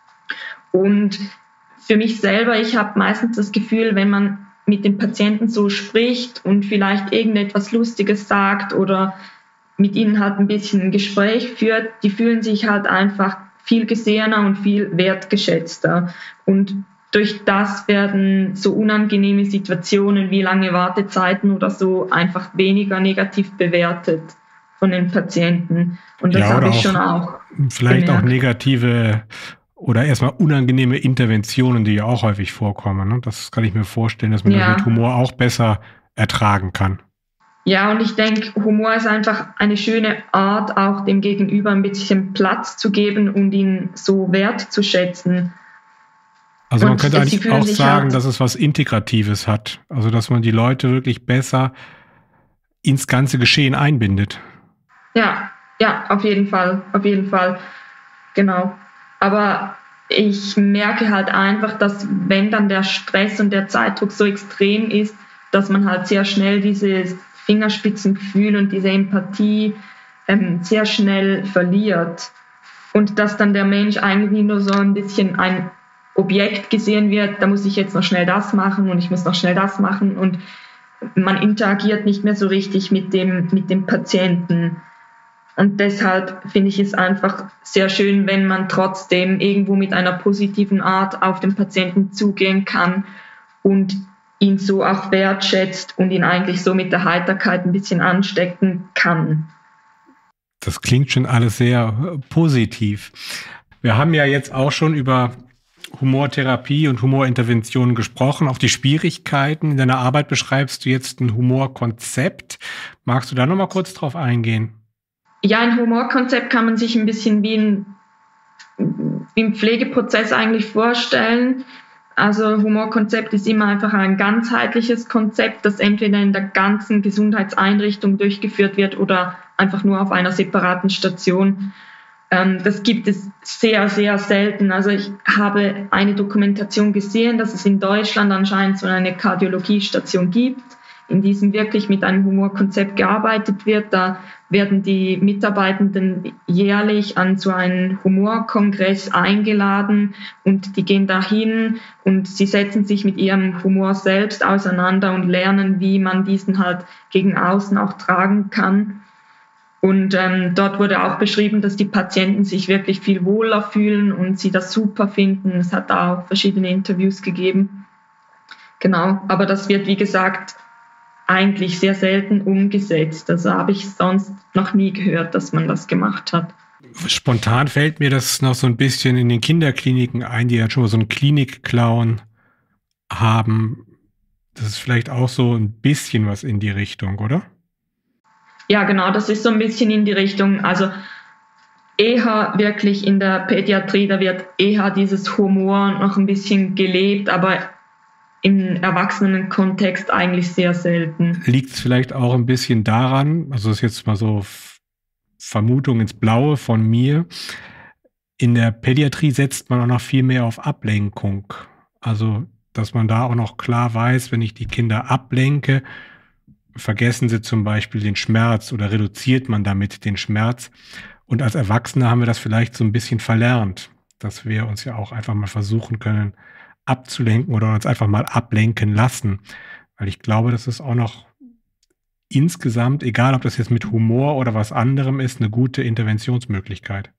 Und für mich selber, ich habe meistens das Gefühl, wenn man mit den Patienten so spricht und vielleicht irgendetwas Lustiges sagt oder mit ihnen halt ein bisschen ein Gespräch führt, die fühlen sich halt einfach viel gesehener und viel wertgeschätzter. Und durch das werden so unangenehme Situationen wie lange Wartezeiten oder so einfach weniger negativ bewertet von den Patienten. Und das ja, habe ich schon auch vielleicht gemerkt. Auch negative oder erstmal unangenehme Interventionen, die ja auch häufig vorkommen. Ne? Das kann ich mir vorstellen, dass man ja. das mit Humor auch besser ertragen kann. Ja, und ich denke, Humor ist einfach eine schöne Art, auch dem Gegenüber ein bisschen Platz zu geben und ihn so wertzuschätzen. Also man und könnte eigentlich auch sagen, halt, dass es was Integratives hat. Also dass man die Leute wirklich besser ins ganze Geschehen einbindet. Ja, ja, auf jeden Fall, auf jeden Fall, genau. Aber ich merke halt einfach, dass wenn dann der Stress und der Zeitdruck so extrem ist, dass man halt sehr schnell dieses Fingerspitzengefühl und diese Empathie ähm, sehr schnell verliert. Und dass dann der Mensch eigentlich nur so ein bisschen ein Objekt gesehen wird, da muss ich jetzt noch schnell das machen und ich muss noch schnell das machen und man interagiert nicht mehr so richtig mit dem, mit dem Patienten. Und deshalb finde ich es einfach sehr schön, wenn man trotzdem irgendwo mit einer positiven Art auf den Patienten zugehen kann und ihn so auch wertschätzt und ihn eigentlich so mit der Heiterkeit ein bisschen anstecken kann. Das klingt schon alles sehr positiv. Wir haben ja jetzt auch schon über Humortherapie und Humorinterventionen gesprochen. Auch die Schwierigkeiten in deiner Arbeit beschreibst du jetzt ein Humorkonzept. Magst du da noch mal kurz drauf eingehen? Ja, ein Humorkonzept kann man sich ein bisschen wie ein, wie ein Pflegeprozess eigentlich vorstellen. Also Humorkonzept ist immer einfach ein ganzheitliches Konzept, das entweder in der ganzen Gesundheitseinrichtung durchgeführt wird oder einfach nur auf einer separaten Station. Ähm, das gibt es sehr, sehr selten. Also ich habe eine Dokumentation gesehen, dass es in Deutschland anscheinend so eine Kardiologiestation gibt, in diesem wirklich mit einem Humorkonzept gearbeitet wird. Da werden die Mitarbeitenden jährlich an so einen Humorkongress eingeladen und die gehen dahin und sie setzen sich mit ihrem Humor selbst auseinander und lernen, wie man diesen halt gegen außen auch tragen kann. Und ähm, dort wurde auch beschrieben, dass die Patienten sich wirklich viel wohler fühlen und sie das super finden. Es hat auch verschiedene Interviews gegeben. Genau, aber das wird, wie gesagt, eigentlich sehr selten umgesetzt. Also habe ich sonst noch nie gehört, dass man das gemacht hat. Spontan fällt mir das noch so ein bisschen in den Kinderkliniken ein, die ja schon mal so einen Klinik-Clown haben. Das ist vielleicht auch so ein bisschen was in die Richtung, oder? Ja, genau, das ist so ein bisschen in die Richtung, also eher wirklich in der Pädiatrie, da wird eher dieses Humor noch ein bisschen gelebt, aber im Erwachsenenkontext eigentlich sehr selten. Liegt es vielleicht auch ein bisschen daran, also das ist jetzt mal so Vermutung ins Blaue von mir, in der Pädiatrie setzt man auch noch viel mehr auf Ablenkung. Also, dass man da auch noch klar weiß, wenn ich die Kinder ablenke, vergessen sie zum Beispiel den Schmerz oder reduziert man damit den Schmerz. Und als Erwachsene haben wir das vielleicht so ein bisschen verlernt, dass wir uns ja auch einfach mal versuchen können, abzulenken oder uns einfach mal ablenken lassen. Weil ich glaube, das ist auch noch insgesamt, egal ob das jetzt mit Humor oder was anderem ist, eine gute Interventionsmöglichkeit.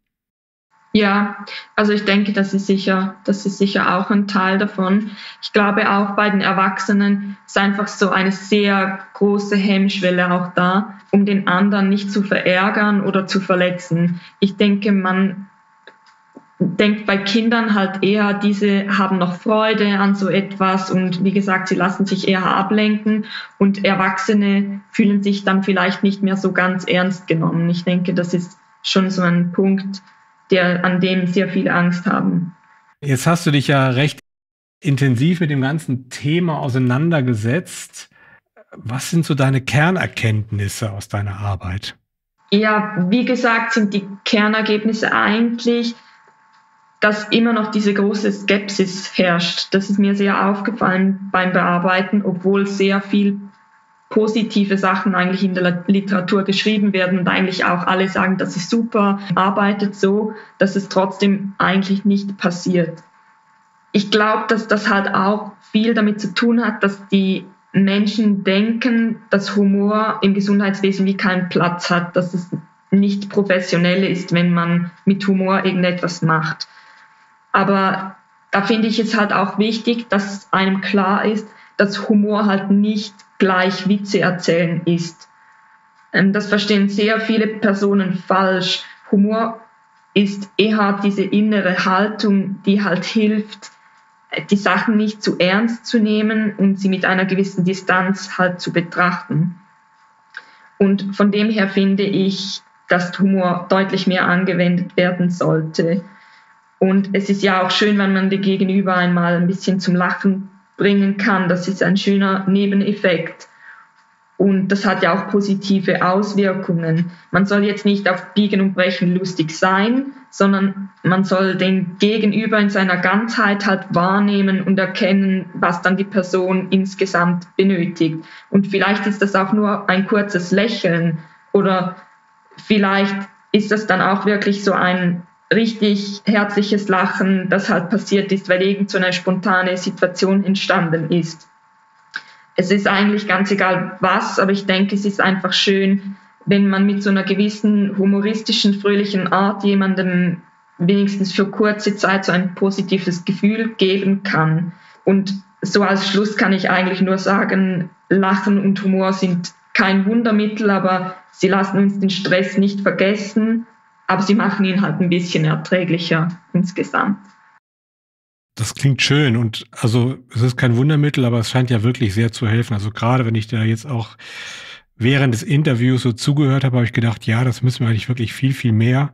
Ja, also ich denke, das ist sicher, das ist sicher auch ein Teil davon. Ich glaube auch bei den Erwachsenen ist einfach so eine sehr große Hemmschwelle auch da, um den anderen nicht zu verärgern oder zu verletzen. Ich denke, man denkt bei Kindern halt eher, diese haben noch Freude an so etwas und wie gesagt, sie lassen sich eher ablenken und Erwachsene fühlen sich dann vielleicht nicht mehr so ganz ernst genommen. Ich denke, das ist schon so ein Punkt, der, an dem sehr viele Angst haben. Jetzt hast du dich ja recht intensiv mit dem ganzen Thema auseinandergesetzt. Was sind so deine Kernerkenntnisse aus deiner Arbeit? Ja, wie gesagt, sind die Kernergebnisse eigentlich, dass immer noch diese große Skepsis herrscht. Das ist mir sehr aufgefallen beim Bearbeiten, obwohl sehr viel positive Sachen eigentlich in der Literatur geschrieben werden und eigentlich auch alle sagen, das ist super, arbeitet so, dass es trotzdem eigentlich nicht passiert. Ich glaube, dass das halt auch viel damit zu tun hat, dass die Menschen denken, dass Humor im Gesundheitswesen wie keinen Platz hat, dass es nicht professionell ist, wenn man mit Humor irgendetwas macht. Aber da finde ich es halt auch wichtig, dass einem klar ist, dass Humor halt nicht gleich Witze erzählen ist. Das verstehen sehr viele Personen falsch. Humor ist eher diese innere Haltung, die halt hilft, die Sachen nicht zu ernst zu nehmen und sie mit einer gewissen Distanz halt zu betrachten. Und von dem her finde ich, dass Humor deutlich mehr angewendet werden sollte. Und es ist ja auch schön, wenn man die Gegenüber einmal ein bisschen zum Lachen bringen kann. Das ist ein schöner Nebeneffekt. Und das hat ja auch positive Auswirkungen. Man soll jetzt nicht auf Biegen und Brechen lustig sein, sondern man soll den Gegenüber in seiner Ganzheit halt wahrnehmen und erkennen, was dann die Person insgesamt benötigt. Und vielleicht ist das auch nur ein kurzes Lächeln oder vielleicht ist das dann auch wirklich so ein richtig herzliches Lachen, das halt passiert ist, weil irgend so eine spontane Situation entstanden ist. Es ist eigentlich ganz egal was, aber ich denke, es ist einfach schön, wenn man mit so einer gewissen humoristischen, fröhlichen Art jemandem wenigstens für kurze Zeit so ein positives Gefühl geben kann. Und so als Schluss kann ich eigentlich nur sagen, Lachen und Humor sind kein Wundermittel, aber sie lassen uns den Stress nicht vergessen, aber sie machen ihn halt ein bisschen erträglicher insgesamt. Das klingt schön und also es ist kein Wundermittel, aber es scheint ja wirklich sehr zu helfen. Also gerade wenn ich da jetzt auch während des Interviews so zugehört habe, habe ich gedacht, ja, das müssen wir eigentlich wirklich viel, viel mehr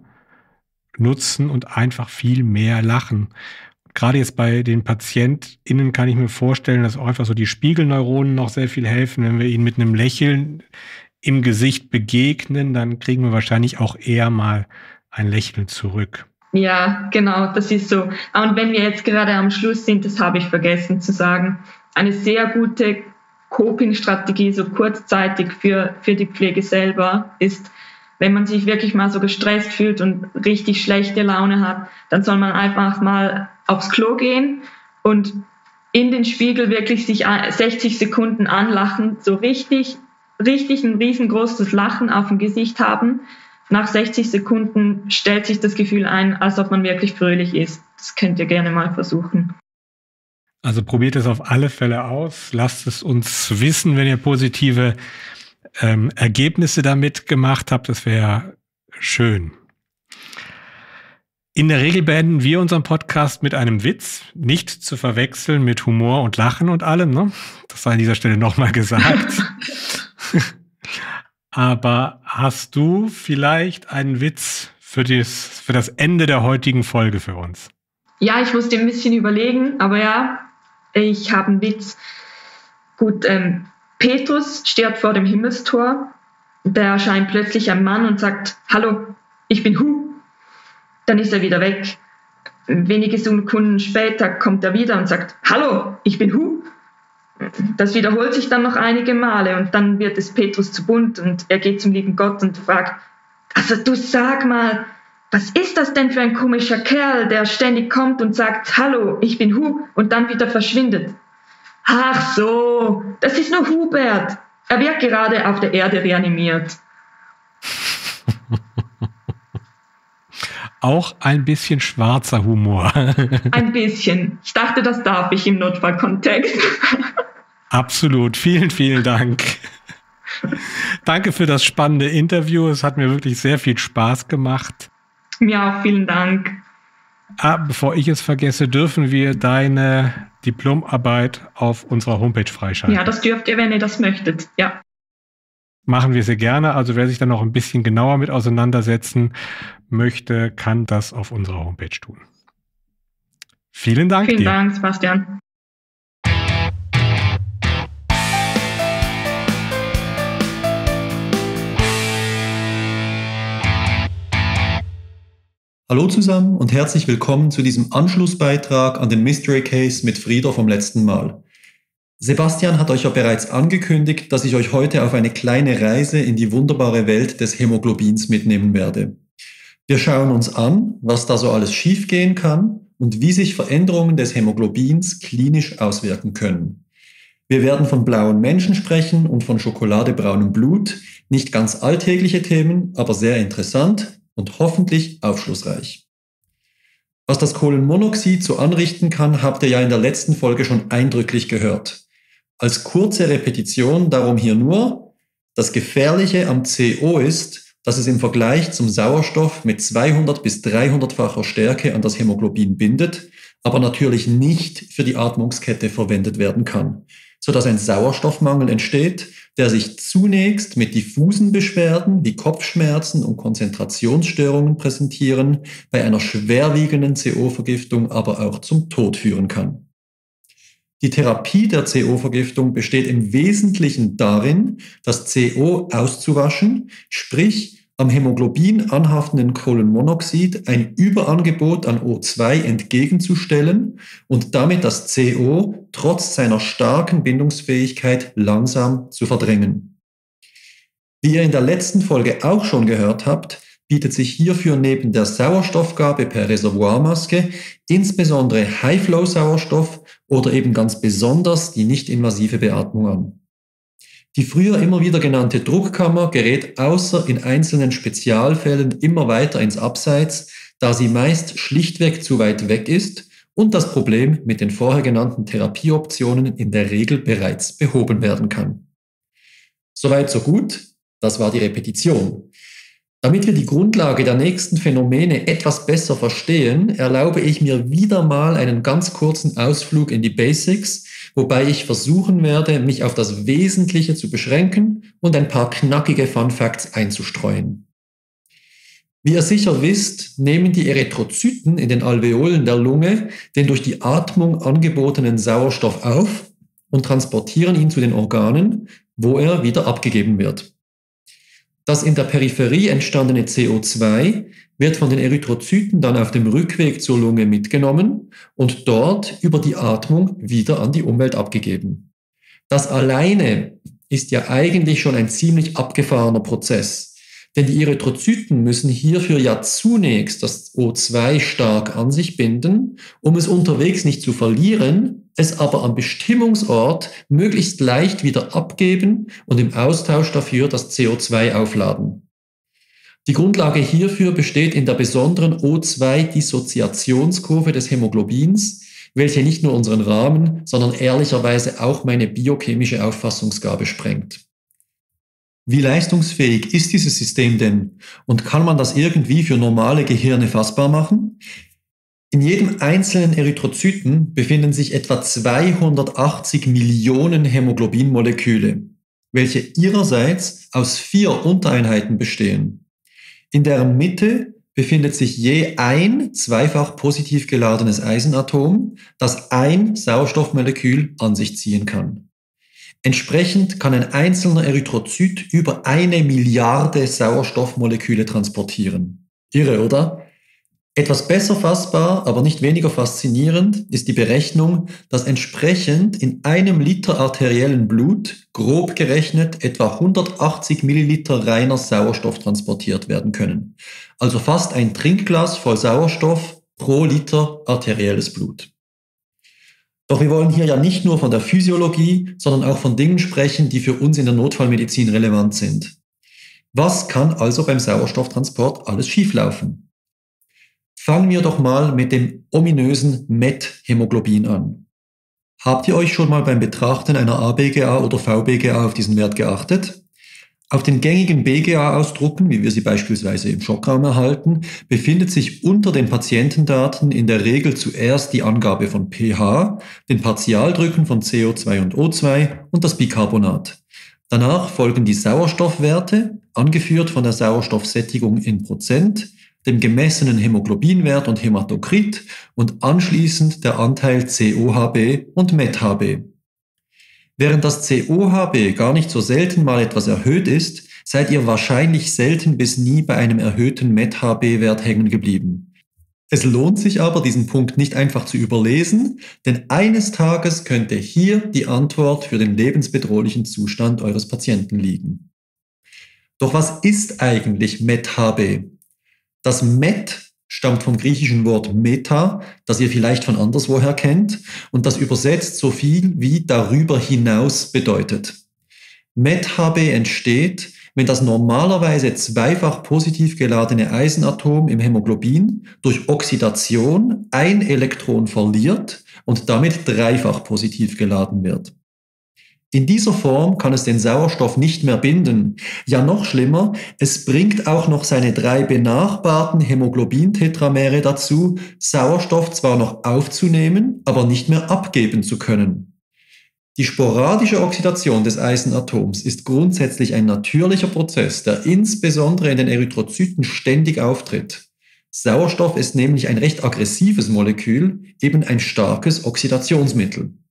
nutzen und einfach viel mehr lachen. Gerade jetzt bei den PatientInnen kann ich mir vorstellen, dass auch einfach so die Spiegelneuronen noch sehr viel helfen. Wenn wir ihnen mit einem Lächeln im Gesicht begegnen, dann kriegen wir wahrscheinlich auch eher mal ein Lächeln zurück. Ja, genau, das ist so. Und wenn wir jetzt gerade am Schluss sind, das habe ich vergessen zu sagen, eine sehr gute Coping-Strategie, so kurzzeitig für, für die Pflege selber ist, wenn man sich wirklich mal so gestresst fühlt und richtig schlechte Laune hat, dann soll man einfach mal aufs Klo gehen und in den Spiegel wirklich sich sechzig Sekunden anlachen, so richtig, richtig ein riesengroßes Lachen auf dem Gesicht haben. Nach sechzig Sekunden stellt sich das Gefühl ein, als ob man wirklich fröhlich ist. Das könnt ihr gerne mal versuchen. Also probiert es auf alle Fälle aus. Lasst es uns wissen, wenn ihr positive ähm, Ergebnisse damit gemacht habt. Das wäre schön. In der Regel beenden wir unseren Podcast mit einem Witz, nicht zu verwechseln mit Humor und Lachen und allem, ne? Das sei an dieser Stelle nochmal gesagt. Aber hast du vielleicht einen Witz für das, für das Ende der heutigen Folge für uns? Ja, ich musste ein bisschen überlegen, aber ja, ich habe einen Witz. Gut, ähm, Petrus steht vor dem Himmelstor, da erscheint plötzlich ein Mann und sagt, hallo, ich bin Hu. Dann ist er wieder weg. Wenige Sekunden später kommt er wieder und sagt, hallo, ich bin Hu. Das wiederholt sich dann noch einige Male und dann wird es Petrus zu bunt und er geht zum lieben Gott und fragt, also du sag mal, was ist das denn für ein komischer Kerl, der ständig kommt und sagt, hallo, ich bin Hu und dann wieder verschwindet? Ach so, das ist nur Hubert. Er wird gerade auf der Erde reanimiert. Auch ein bisschen schwarzer Humor. Ein bisschen. Ich dachte, das darf ich im Notfallkontext. Absolut. Vielen, vielen Dank. Danke für das spannende Interview. Es hat mir wirklich sehr viel Spaß gemacht. Mir auch, vielen Dank. Ah, bevor ich es vergesse, dürfen wir deine Diplomarbeit auf unserer Homepage freischalten. Ja, das dürft ihr, wenn ihr das möchtet. Ja. Machen wir sehr gerne. Also wer sich dann noch ein bisschen genauer mit auseinandersetzen möchte, kann das auf unserer Homepage tun. Vielen Dank Vielen dir. Dank, Sebastian. Hallo zusammen und herzlich willkommen zu diesem Anschlussbeitrag an den Mystery Case mit Frieda vom letzten Mal. Sebastian hat euch ja bereits angekündigt, dass ich euch heute auf eine kleine Reise in die wunderbare Welt des Hämoglobins mitnehmen werde. Wir schauen uns an, was da so alles schiefgehen kann und wie sich Veränderungen des Hämoglobins klinisch auswirken können. Wir werden von blauen Menschen sprechen und von schokoladebraunem Blut. Nicht ganz alltägliche Themen, aber sehr interessant und hoffentlich aufschlussreich. Was das Kohlenmonoxid so anrichten kann, habt ihr ja in der letzten Folge schon eindrücklich gehört. Als kurze Repetition darum hier nur, das Gefährliche am C O ist, dass es im Vergleich zum Sauerstoff mit zweihundert bis dreihundertfacher Stärke an das Hämoglobin bindet, aber natürlich nicht für die Atmungskette verwendet werden kann, sodass ein Sauerstoffmangel entsteht, der sich zunächst mit diffusen Beschwerden wie Kopfschmerzen und Konzentrationsstörungen präsentieren, bei einer schwerwiegenden C O-Vergiftung aber auch zum Tod führen kann. Die Therapie der C O-Vergiftung besteht im Wesentlichen darin, das C O auszuwaschen, sprich am Hämoglobin anhaftenden Kohlenmonoxid ein Überangebot an O zwei entgegenzustellen und damit das C O trotz seiner starken Bindungsfähigkeit langsam zu verdrängen. Wie ihr in der letzten Folge auch schon gehört habt, bietet sich hierfür neben der Sauerstoffgabe per Reservoirmaske insbesondere High-Flow-Sauerstoff oder eben ganz besonders die nicht-invasive Beatmung an. Die früher immer wieder genannte Druckkammer gerät außer in einzelnen Spezialfällen immer weiter ins Abseits, da sie meist schlichtweg zu weit weg ist und das Problem mit den vorher genannten Therapieoptionen in der Regel bereits behoben werden kann. Soweit so gut, das war die Repetition. Damit wir die Grundlage der nächsten Phänomene etwas besser verstehen, erlaube ich mir wieder mal einen ganz kurzen Ausflug in die Basics, wobei ich versuchen werde, mich auf das Wesentliche zu beschränken und ein paar knackige Fun Facts einzustreuen. Wie ihr sicher wisst, nehmen die Erythrozyten in den Alveolen der Lunge den durch die Atmung angebotenen Sauerstoff auf und transportieren ihn zu den Organen, wo er wieder abgegeben wird. Das in der Peripherie entstandene C O zwei wird von den Erythrozyten dann auf dem Rückweg zur Lunge mitgenommen und dort über die Atmung wieder an die Umwelt abgegeben. Das alleine ist ja eigentlich schon ein ziemlich abgefahrener Prozess, denn die Erythrozyten müssen hierfür ja zunächst das O zwei stark an sich binden, um es unterwegs nicht zu verlieren, es aber am Bestimmungsort möglichst leicht wieder abgeben und im Austausch dafür das C O zwei aufladen. Die Grundlage hierfür besteht in der besonderen O zwei Dissoziationskurve des Hämoglobins, welche nicht nur unseren Rahmen, sondern ehrlicherweise auch meine biochemische Auffassungsgabe sprengt. Wie leistungsfähig ist dieses System denn und kann man das irgendwie für normale Gehirne fassbar machen? In jedem einzelnen Erythrozyten befinden sich etwa zweihundertachtzig Millionen Hämoglobinmoleküle, welche ihrerseits aus vier Untereinheiten bestehen. In deren Mitte befindet sich je ein zweifach positiv geladenes Eisenatom, das ein Sauerstoffmolekül an sich ziehen kann. Entsprechend kann ein einzelner Erythrozyt über eine Milliarde Sauerstoffmoleküle transportieren. Irre, oder? Etwas besser fassbar, aber nicht weniger faszinierend, ist die Berechnung, dass entsprechend in einem Liter arteriellen Blut, grob gerechnet, etwa hundertachtzig Milliliter reiner Sauerstoff transportiert werden können. Also fast ein Trinkglas voll Sauerstoff pro Liter arterielles Blut. Doch wir wollen hier ja nicht nur von der Physiologie, sondern auch von Dingen sprechen, die für uns in der Notfallmedizin relevant sind. Was kann also beim Sauerstofftransport alles schieflaufen? Fangen wir doch mal mit dem ominösen Methämoglobin an. Habt ihr euch schon mal beim Betrachten einer A B G A oder V B G A auf diesen Wert geachtet? Auf den gängigen B G A-Ausdrucken, wie wir sie beispielsweise im Schockraum erhalten, befindet sich unter den Patientendaten in der Regel zuerst die Angabe von pH, den Partialdrücken von C O zwei und O zwei und das Bicarbonat. Danach folgen die Sauerstoffwerte, angeführt von der Sauerstoffsättigung in Prozent, dem gemessenen Hämoglobinwert und Hämatokrit und anschließend der Anteil C O H B und MetH B. Während das C O H B gar nicht so selten mal etwas erhöht ist, seid ihr wahrscheinlich selten bis nie bei einem erhöhten MetH B-Wert hängen geblieben. Es lohnt sich aber, diesen Punkt nicht einfach zu überlesen, denn eines Tages könnte hier die Antwort für den lebensbedrohlichen Zustand eures Patienten liegen. Doch was ist eigentlich MetH B? Das Met stammt vom griechischen Wort meta, das ihr vielleicht von anderswoher kennt und das übersetzt so viel wie darüber hinaus bedeutet. MetH B entsteht, wenn das normalerweise zweifach positiv geladene Eisenatom im Hämoglobin durch Oxidation ein Elektron verliert und damit dreifach positiv geladen wird. In dieser Form kann es den Sauerstoff nicht mehr binden. Ja, noch schlimmer, es bringt auch noch seine drei benachbarten Hämoglobin-Tetramere dazu, Sauerstoff zwar noch aufzunehmen, aber nicht mehr abgeben zu können. Die sporadische Oxidation des Eisenatoms ist grundsätzlich ein natürlicher Prozess, der insbesondere in den Erythrozyten ständig auftritt. Sauerstoff ist nämlich ein recht aggressives Molekül, eben ein starkes Oxidationsmittel.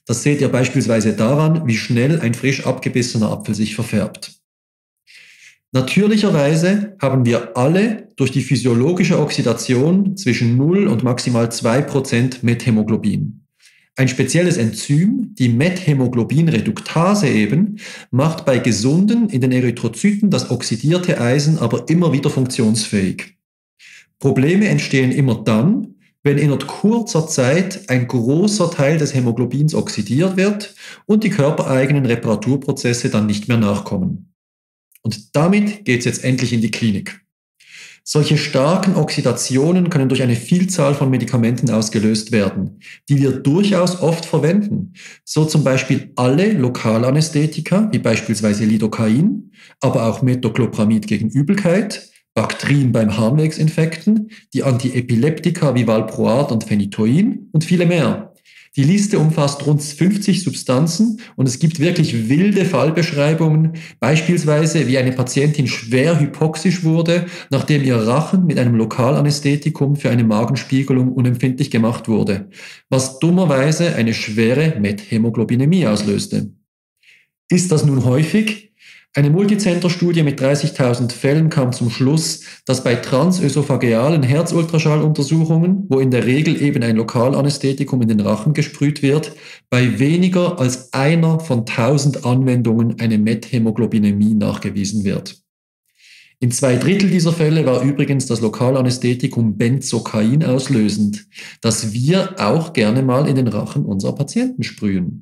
Das seht ihr beispielsweise daran, wie schnell ein frisch abgebissener Apfel sich verfärbt. Natürlicherweise haben wir alle durch die physiologische Oxidation zwischen null und maximal zwei Prozent Methämoglobin. Ein spezielles Enzym, die Methämoglobin-Reduktase eben, macht bei Gesunden in den Erythrozyten das oxidierte Eisen aber immer wieder funktionsfähig. Probleme entstehen immer dann, wenn innerhalb kurzer Zeit ein großer Teil des Hämoglobins oxidiert wird und die körpereigenen Reparaturprozesse dann nicht mehr nachkommen. Und damit geht es jetzt endlich in die Klinik. Solche starken Oxidationen können durch eine Vielzahl von Medikamenten ausgelöst werden, die wir durchaus oft verwenden. So zum Beispiel alle Lokalanästhetika, wie beispielsweise Lidocain, aber auch Metoclopramid gegen Übelkeit, Bactrin beim Harnwegsinfekten, die Antiepileptika wie Valproat und Phenytoin und viele mehr. Die Liste umfasst rund fünfzig Substanzen und es gibt wirklich wilde Fallbeschreibungen, beispielsweise wie eine Patientin schwer hypoxisch wurde, nachdem ihr Rachen mit einem Lokalanästhetikum für eine Magenspiegelung unempfindlich gemacht wurde, was dummerweise eine schwere Methämoglobinämie auslöste. Ist das nun häufig? Eine Multicenter-Studie mit dreißigtausend Fällen kam zum Schluss, dass bei transösophagealen Herzultraschalluntersuchungen, wo in der Regel eben ein Lokalanästhetikum in den Rachen gesprüht wird, bei weniger als einer von tausend Anwendungen eine Methämoglobinämie nachgewiesen wird. In zwei Drittel dieser Fälle war übrigens das Lokalanästhetikum Benzocain auslösend, das wir auch gerne mal in den Rachen unserer Patienten sprühen.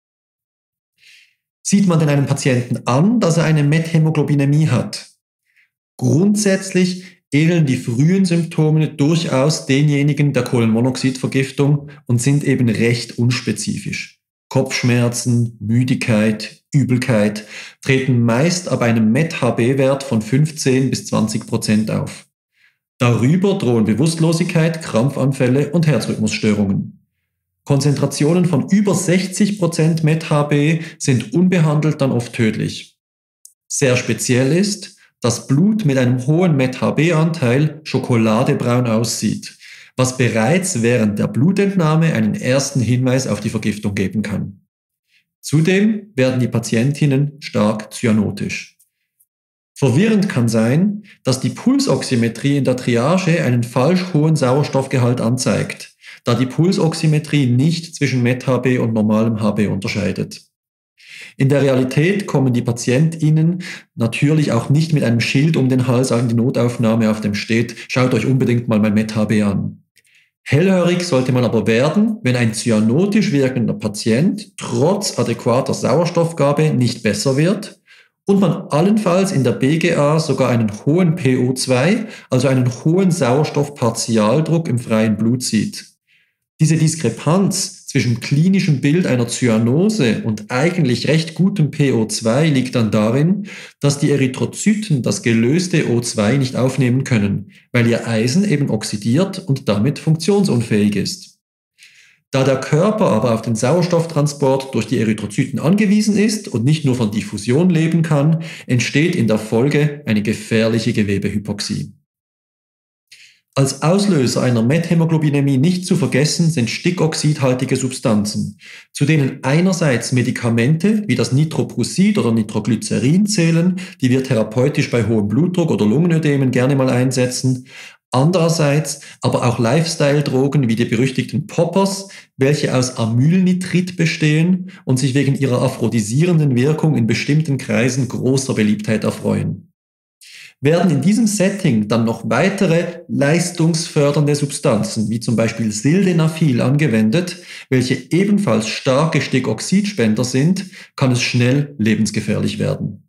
Sieht man denn einem Patienten an, dass er eine Methämoglobinämie hat? Grundsätzlich ähneln die frühen Symptome durchaus denjenigen der Kohlenmonoxidvergiftung und sind eben recht unspezifisch. Kopfschmerzen, Müdigkeit, Übelkeit treten meist ab einem Meth-H B-Wert von fünfzehn bis zwanzig Prozent auf. Darüber drohen Bewusstlosigkeit, Krampfanfälle und Herzrhythmusstörungen. Konzentrationen von über sechzig Prozent Meth-H B sind unbehandelt dann oft tödlich. Sehr speziell ist, dass Blut mit einem hohen Meth-H B-Anteil schokoladebraun aussieht, was bereits während der Blutentnahme einen ersten Hinweis auf die Vergiftung geben kann. Zudem werden die Patientinnen stark cyanotisch. Verwirrend kann sein, dass die Pulsoximetrie in der Triage einen falsch hohen Sauerstoffgehalt anzeigt, da die Pulsoximetrie nicht zwischen Meth-H B und normalem H B unterscheidet. In der Realität kommen die PatientInnen natürlich auch nicht mit einem Schild um den Hals in die Notaufnahme, auf dem steht, schaut euch unbedingt mal mein Meth-H B an. Hellhörig sollte man aber werden, wenn ein cyanotisch wirkender Patient trotz adäquater Sauerstoffgabe nicht besser wird und man allenfalls in der B G A sogar einen hohen P O zwei, also einen hohen Sauerstoffpartialdruck im freien Blut sieht. Diese Diskrepanz zwischen klinischem Bild einer Zyanose und eigentlich recht gutem P O zwei liegt dann darin, dass die Erythrozyten das gelöste O zwei nicht aufnehmen können, weil ihr Eisen eben oxidiert und damit funktionsunfähig ist. Da der Körper aber auf den Sauerstofftransport durch die Erythrozyten angewiesen ist und nicht nur von Diffusion leben kann, entsteht in der Folge eine gefährliche Gewebehypoxie. Als Auslöser einer Methämoglobinämie nicht zu vergessen sind stickoxidhaltige Substanzen, zu denen einerseits Medikamente wie das Nitroprusid oder Nitroglycerin zählen, die wir therapeutisch bei hohem Blutdruck oder Lungenödemen gerne mal einsetzen, andererseits aber auch Lifestyle-Drogen wie die berüchtigten Poppers, welche aus Amylnitrit bestehen und sich wegen ihrer aphrodisierenden Wirkung in bestimmten Kreisen großer Beliebtheit erfreuen. Werden in diesem Setting dann noch weitere leistungsfördernde Substanzen, wie zum Beispiel Sildenafil, angewendet, welche ebenfalls starke Stickoxidspender sind, kann es schnell lebensgefährlich werden.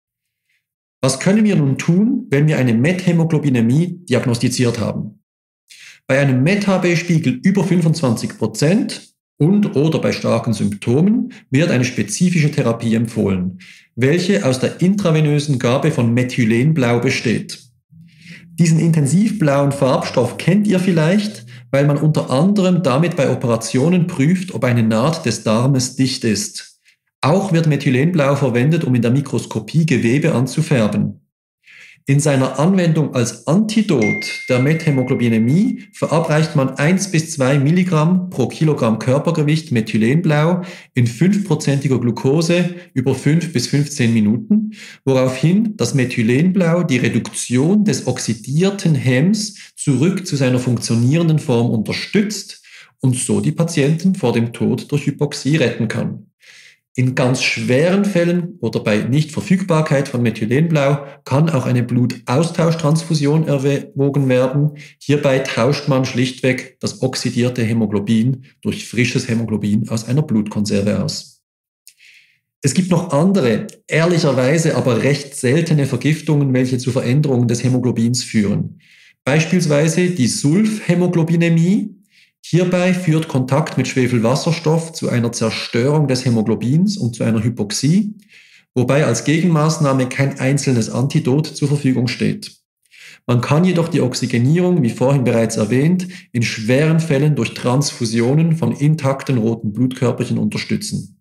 Was können wir nun tun, wenn wir eine Methämoglobinämie diagnostiziert haben? Bei einem Meth-H B-Spiegel über fünfundzwanzig Prozent und oder bei starken Symptomen wird eine spezifische Therapie empfohlen, welche aus der intravenösen Gabe von Methylenblau besteht. Diesen intensivblauen Farbstoff kennt ihr vielleicht, weil man unter anderem damit bei Operationen prüft, ob eine Naht des Darmes dicht ist. Auch wird Methylenblau verwendet, um in der Mikroskopie Gewebe anzufärben. In seiner Anwendung als Antidot der Methämoglobinämie verabreicht man eins bis zwei Milligramm pro Kilogramm Körpergewicht Methylenblau in fünfprozentiger Glucose über fünf bis fünfzehn Minuten, woraufhin das Methylenblau die Reduktion des oxidierten Hems zurück zu seiner funktionierenden Form unterstützt und so die Patienten vor dem Tod durch Hypoxie retten kann. In ganz schweren Fällen oder bei Nichtverfügbarkeit von Methylenblau kann auch eine Blutaustauschtransfusion erwogen werden. Hierbei tauscht man schlichtweg das oxidierte Hämoglobin durch frisches Hämoglobin aus einer Blutkonserve aus. Es gibt noch andere, ehrlicherweise aber recht seltene Vergiftungen, welche zu Veränderungen des Hämoglobins führen. Beispielsweise die Sulfhämoglobinämie. Hierbei führt Kontakt mit Schwefelwasserstoff zu einer Zerstörung des Hämoglobins und zu einer Hypoxie, wobei als Gegenmaßnahme kein einzelnes Antidot zur Verfügung steht. Man kann jedoch die Oxygenierung, wie vorhin bereits erwähnt, in schweren Fällen durch Transfusionen von intakten roten Blutkörperchen unterstützen.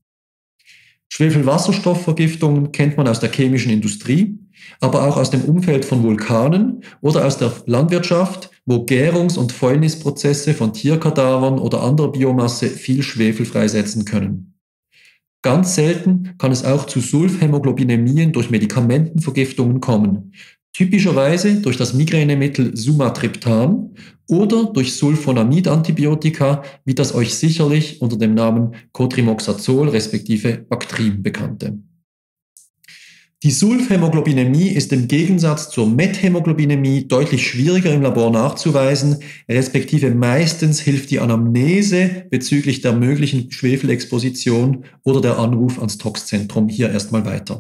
Schwefelwasserstoffvergiftungen kennt man aus der chemischen Industrie, aber auch aus dem Umfeld von Vulkanen oder aus der Landwirtschaft, wo Gärungs- und Fäulnisprozesse von Tierkadavern oder anderer Biomasse viel Schwefel freisetzen können. Ganz selten kann es auch zu Sulfhämoglobinämien durch Medikamentenvergiftungen kommen, typischerweise durch das Migränemittel Sumatriptan oder durch Sulfonamid-Antibiotika, wie das euch sicherlich unter dem Namen Cotrimoxazol respektive Bactrim bekannte. Die Sulfhämoglobinämie ist im Gegensatz zur Methämoglobinämie deutlich schwieriger im Labor nachzuweisen, respektive meistens hilft die Anamnese bezüglich der möglichen Schwefelexposition oder der Anruf ans Toxzentrum hier erstmal weiter.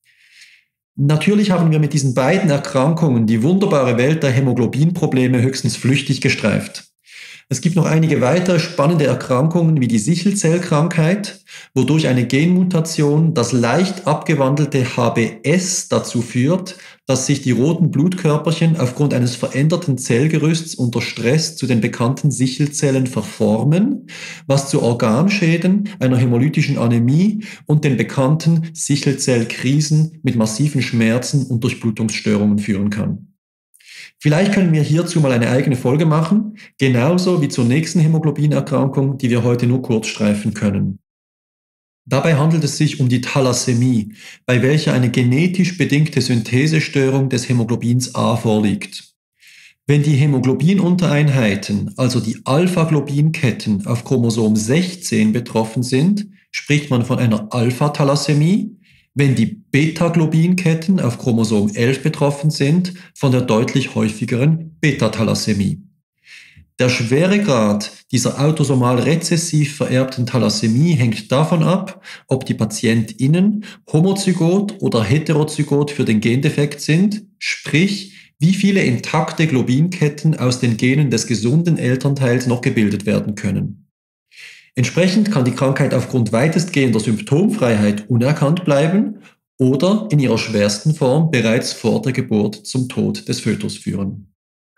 Natürlich haben wir mit diesen beiden Erkrankungen die wunderbare Welt der Hämoglobinprobleme höchstens flüchtig gestreift. Es gibt noch einige weitere spannende Erkrankungen wie die Sichelzellkrankheit, wodurch eine Genmutation das leicht abgewandelte H B S dazu führt, dass sich die roten Blutkörperchen aufgrund eines veränderten Zellgerüsts unter Stress zu den bekannten Sichelzellen verformen, was zu Organschäden, einer hämolytischen Anämie und den bekannten Sichelzellkrisen mit massiven Schmerzen und Durchblutungsstörungen führen kann. Vielleicht können wir hierzu mal eine eigene Folge machen, genauso wie zur nächsten Hämoglobinerkrankung, die wir heute nur kurz streifen können. Dabei handelt es sich um die Thalassämie, bei welcher eine genetisch bedingte Synthesestörung des Hämoglobins A vorliegt. Wenn die Hämoglobinuntereinheiten, also die Alpha-Globinketten auf Chromosom sechzehn betroffen sind, spricht man von einer Alpha-Thalassämie. Wenn die Beta-Globinketten auf Chromosom elf betroffen sind, von der deutlich häufigeren Beta-Thalassämie. Der Schweregrad dieser autosomal rezessiv vererbten Thalassämie hängt davon ab, ob die PatientInnen homozygot oder heterozygot für den Gendefekt sind, sprich, wie viele intakte Globinketten aus den Genen des gesunden Elternteils noch gebildet werden können. Entsprechend kann die Krankheit aufgrund weitestgehender Symptomfreiheit unerkannt bleiben oder in ihrer schwersten Form bereits vor der Geburt zum Tod des Fötus führen.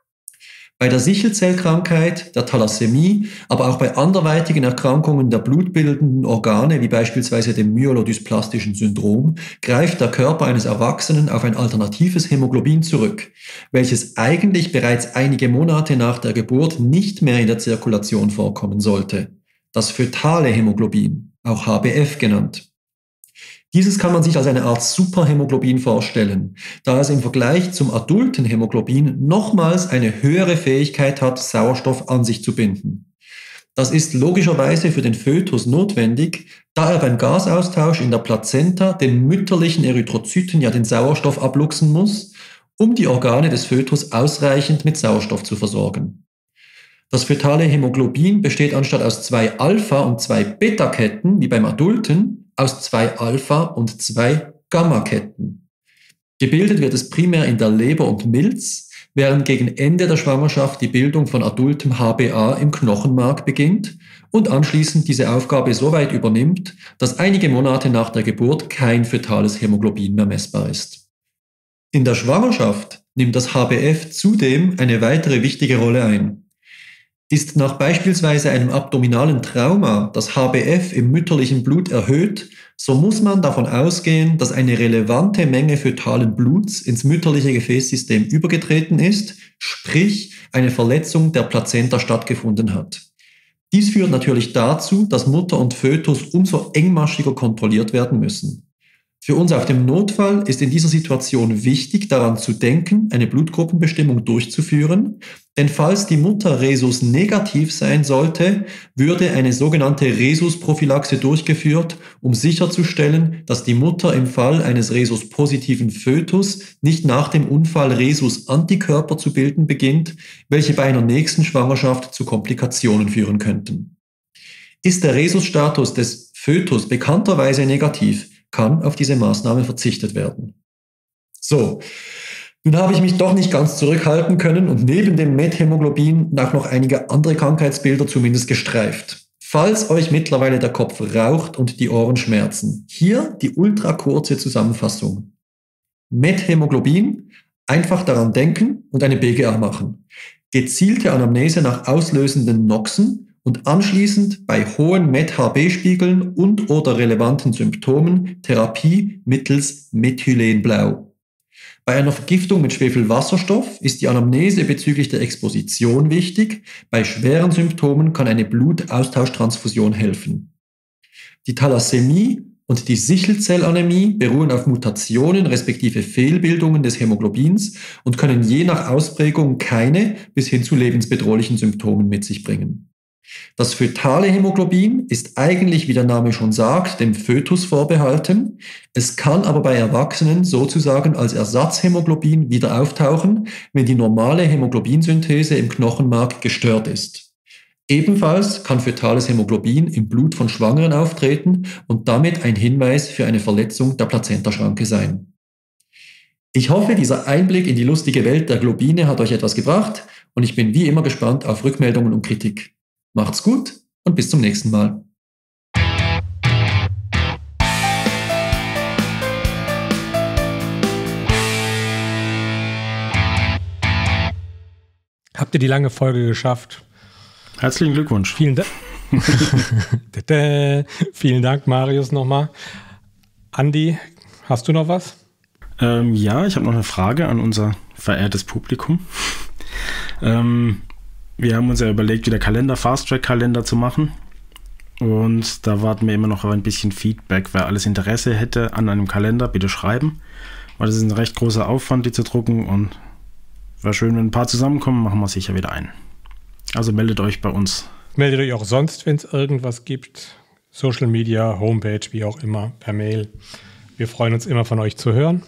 Bei der Sichelzellkrankheit, der Thalassämie, aber auch bei anderweitigen Erkrankungen der blutbildenden Organe, wie beispielsweise dem myelodysplastische Syndrom, greift der Körper eines Erwachsenen auf ein alternatives Hämoglobin zurück, welches eigentlich bereits einige Monate nach der Geburt nicht mehr in der Zirkulation vorkommen sollte. Das fötale Hämoglobin, auch H B F genannt. Dieses kann man sich als eine Art Superhämoglobin vorstellen, da es im Vergleich zum adulten Hämoglobin nochmals eine höhere Fähigkeit hat, Sauerstoff an sich zu binden. Das ist logischerweise für den Fötus notwendig, da er beim Gasaustausch in der Plazenta den mütterlichen Erythrozyten ja den Sauerstoff abluchsen muss, um die Organe des Fötus ausreichend mit Sauerstoff zu versorgen. Das fötale Hämoglobin besteht anstatt aus zwei Alpha- und zwei Beta-Ketten, wie beim Adulten, aus zwei Alpha- und zwei Gamma-Ketten. Gebildet wird es primär in der Leber und Milz, während gegen Ende der Schwangerschaft die Bildung von adultem H b A im Knochenmark beginnt und anschließend diese Aufgabe so weit übernimmt, dass einige Monate nach der Geburt kein fötales Hämoglobin mehr messbar ist. In der Schwangerschaft nimmt das H b F zudem eine weitere wichtige Rolle ein. Ist nach beispielsweise einem abdominalen Trauma das H B F im mütterlichen Blut erhöht, so muss man davon ausgehen, dass eine relevante Menge fötalen Bluts ins mütterliche Gefäßsystem übergetreten ist, sprich eine Verletzung der Plazenta stattgefunden hat. Dies führt natürlich dazu, dass Mutter und Fötus umso engmaschiger kontrolliert werden müssen. Für uns auf dem Notfall ist in dieser Situation wichtig, daran zu denken, eine Blutgruppenbestimmung durchzuführen, denn falls die Mutter Rhesus negativ sein sollte, würde eine sogenannte Rhesus-Prophylaxe durchgeführt, um sicherzustellen, dass die Mutter im Fall eines Rhesus-positiven Fötus nicht nach dem Unfall Rhesus-Antikörper zu bilden beginnt, welche bei einer nächsten Schwangerschaft zu Komplikationen führen könnten. Ist der Rhesus-Status des Fötus bekannterweise negativ, kann auf diese Maßnahme verzichtet werden. So, nun habe ich mich doch nicht ganz zurückhalten können und neben dem Methämoglobin auch noch einige andere Krankheitsbilder zumindest gestreift. Falls euch mittlerweile der Kopf raucht und die Ohren schmerzen, hier die ultrakurze Zusammenfassung. Methämoglobin, einfach daran denken und eine B G A machen. Gezielte Anamnese nach auslösenden Noxen und anschließend bei hohen Met-H B-Spiegeln und oder relevanten Symptomen Therapie mittels Methylenblau. Bei einer Vergiftung mit Schwefelwasserstoff ist die Anamnese bezüglich der Exposition wichtig. Bei schweren Symptomen kann eine Blutaustauschtransfusion helfen. Die Thalassämie und die Sichelzellanämie beruhen auf Mutationen respektive Fehlbildungen des Hämoglobins und können je nach Ausprägung keine bis hin zu lebensbedrohlichen Symptomen mit sich bringen. Das fötale Hämoglobin ist eigentlich, wie der Name schon sagt, dem Fötus vorbehalten. Es kann aber bei Erwachsenen sozusagen als Ersatzhämoglobin wieder auftauchen, wenn die normale Hämoglobinsynthese im Knochenmark gestört ist. Ebenfalls kann fötales Hämoglobin im Blut von Schwangeren auftreten und damit ein Hinweis für eine Verletzung der Plazentaschranke sein. Ich hoffe, dieser Einblick in die lustige Welt der Globine hat euch etwas gebracht und ich bin wie immer gespannt auf Rückmeldungen und Kritik. Macht's gut und bis zum nächsten Mal. Habt ihr die lange Folge geschafft? Herzlichen Glückwunsch. Vielen Dank. Vielen Dank, Marius, nochmal. Andi, hast du noch was? Ähm, ja, ich habe noch eine Frage an unser verehrtes Publikum. ähm, Wir haben uns ja überlegt, wieder Kalender, Fast-Track-Kalender zu machen. Und da warten wir immer noch auf ein bisschen Feedback. Wer alles Interesse hätte an einem Kalender, bitte schreiben. Weil das ist ein recht großer Aufwand, die zu drucken. Und wäre schön, wenn ein paar zusammenkommen, machen wir sicher wieder ein. Also meldet euch bei uns. Meldet euch auch sonst, wenn es irgendwas gibt. Social Media, Homepage, wie auch immer, per Mail. Wir freuen uns immer von euch zu hören.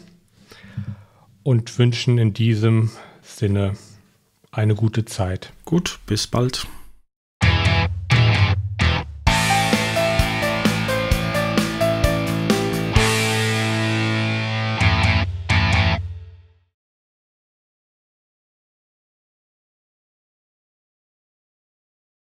Und wünschen in diesem Sinne eine gute Zeit. Gut, bis bald.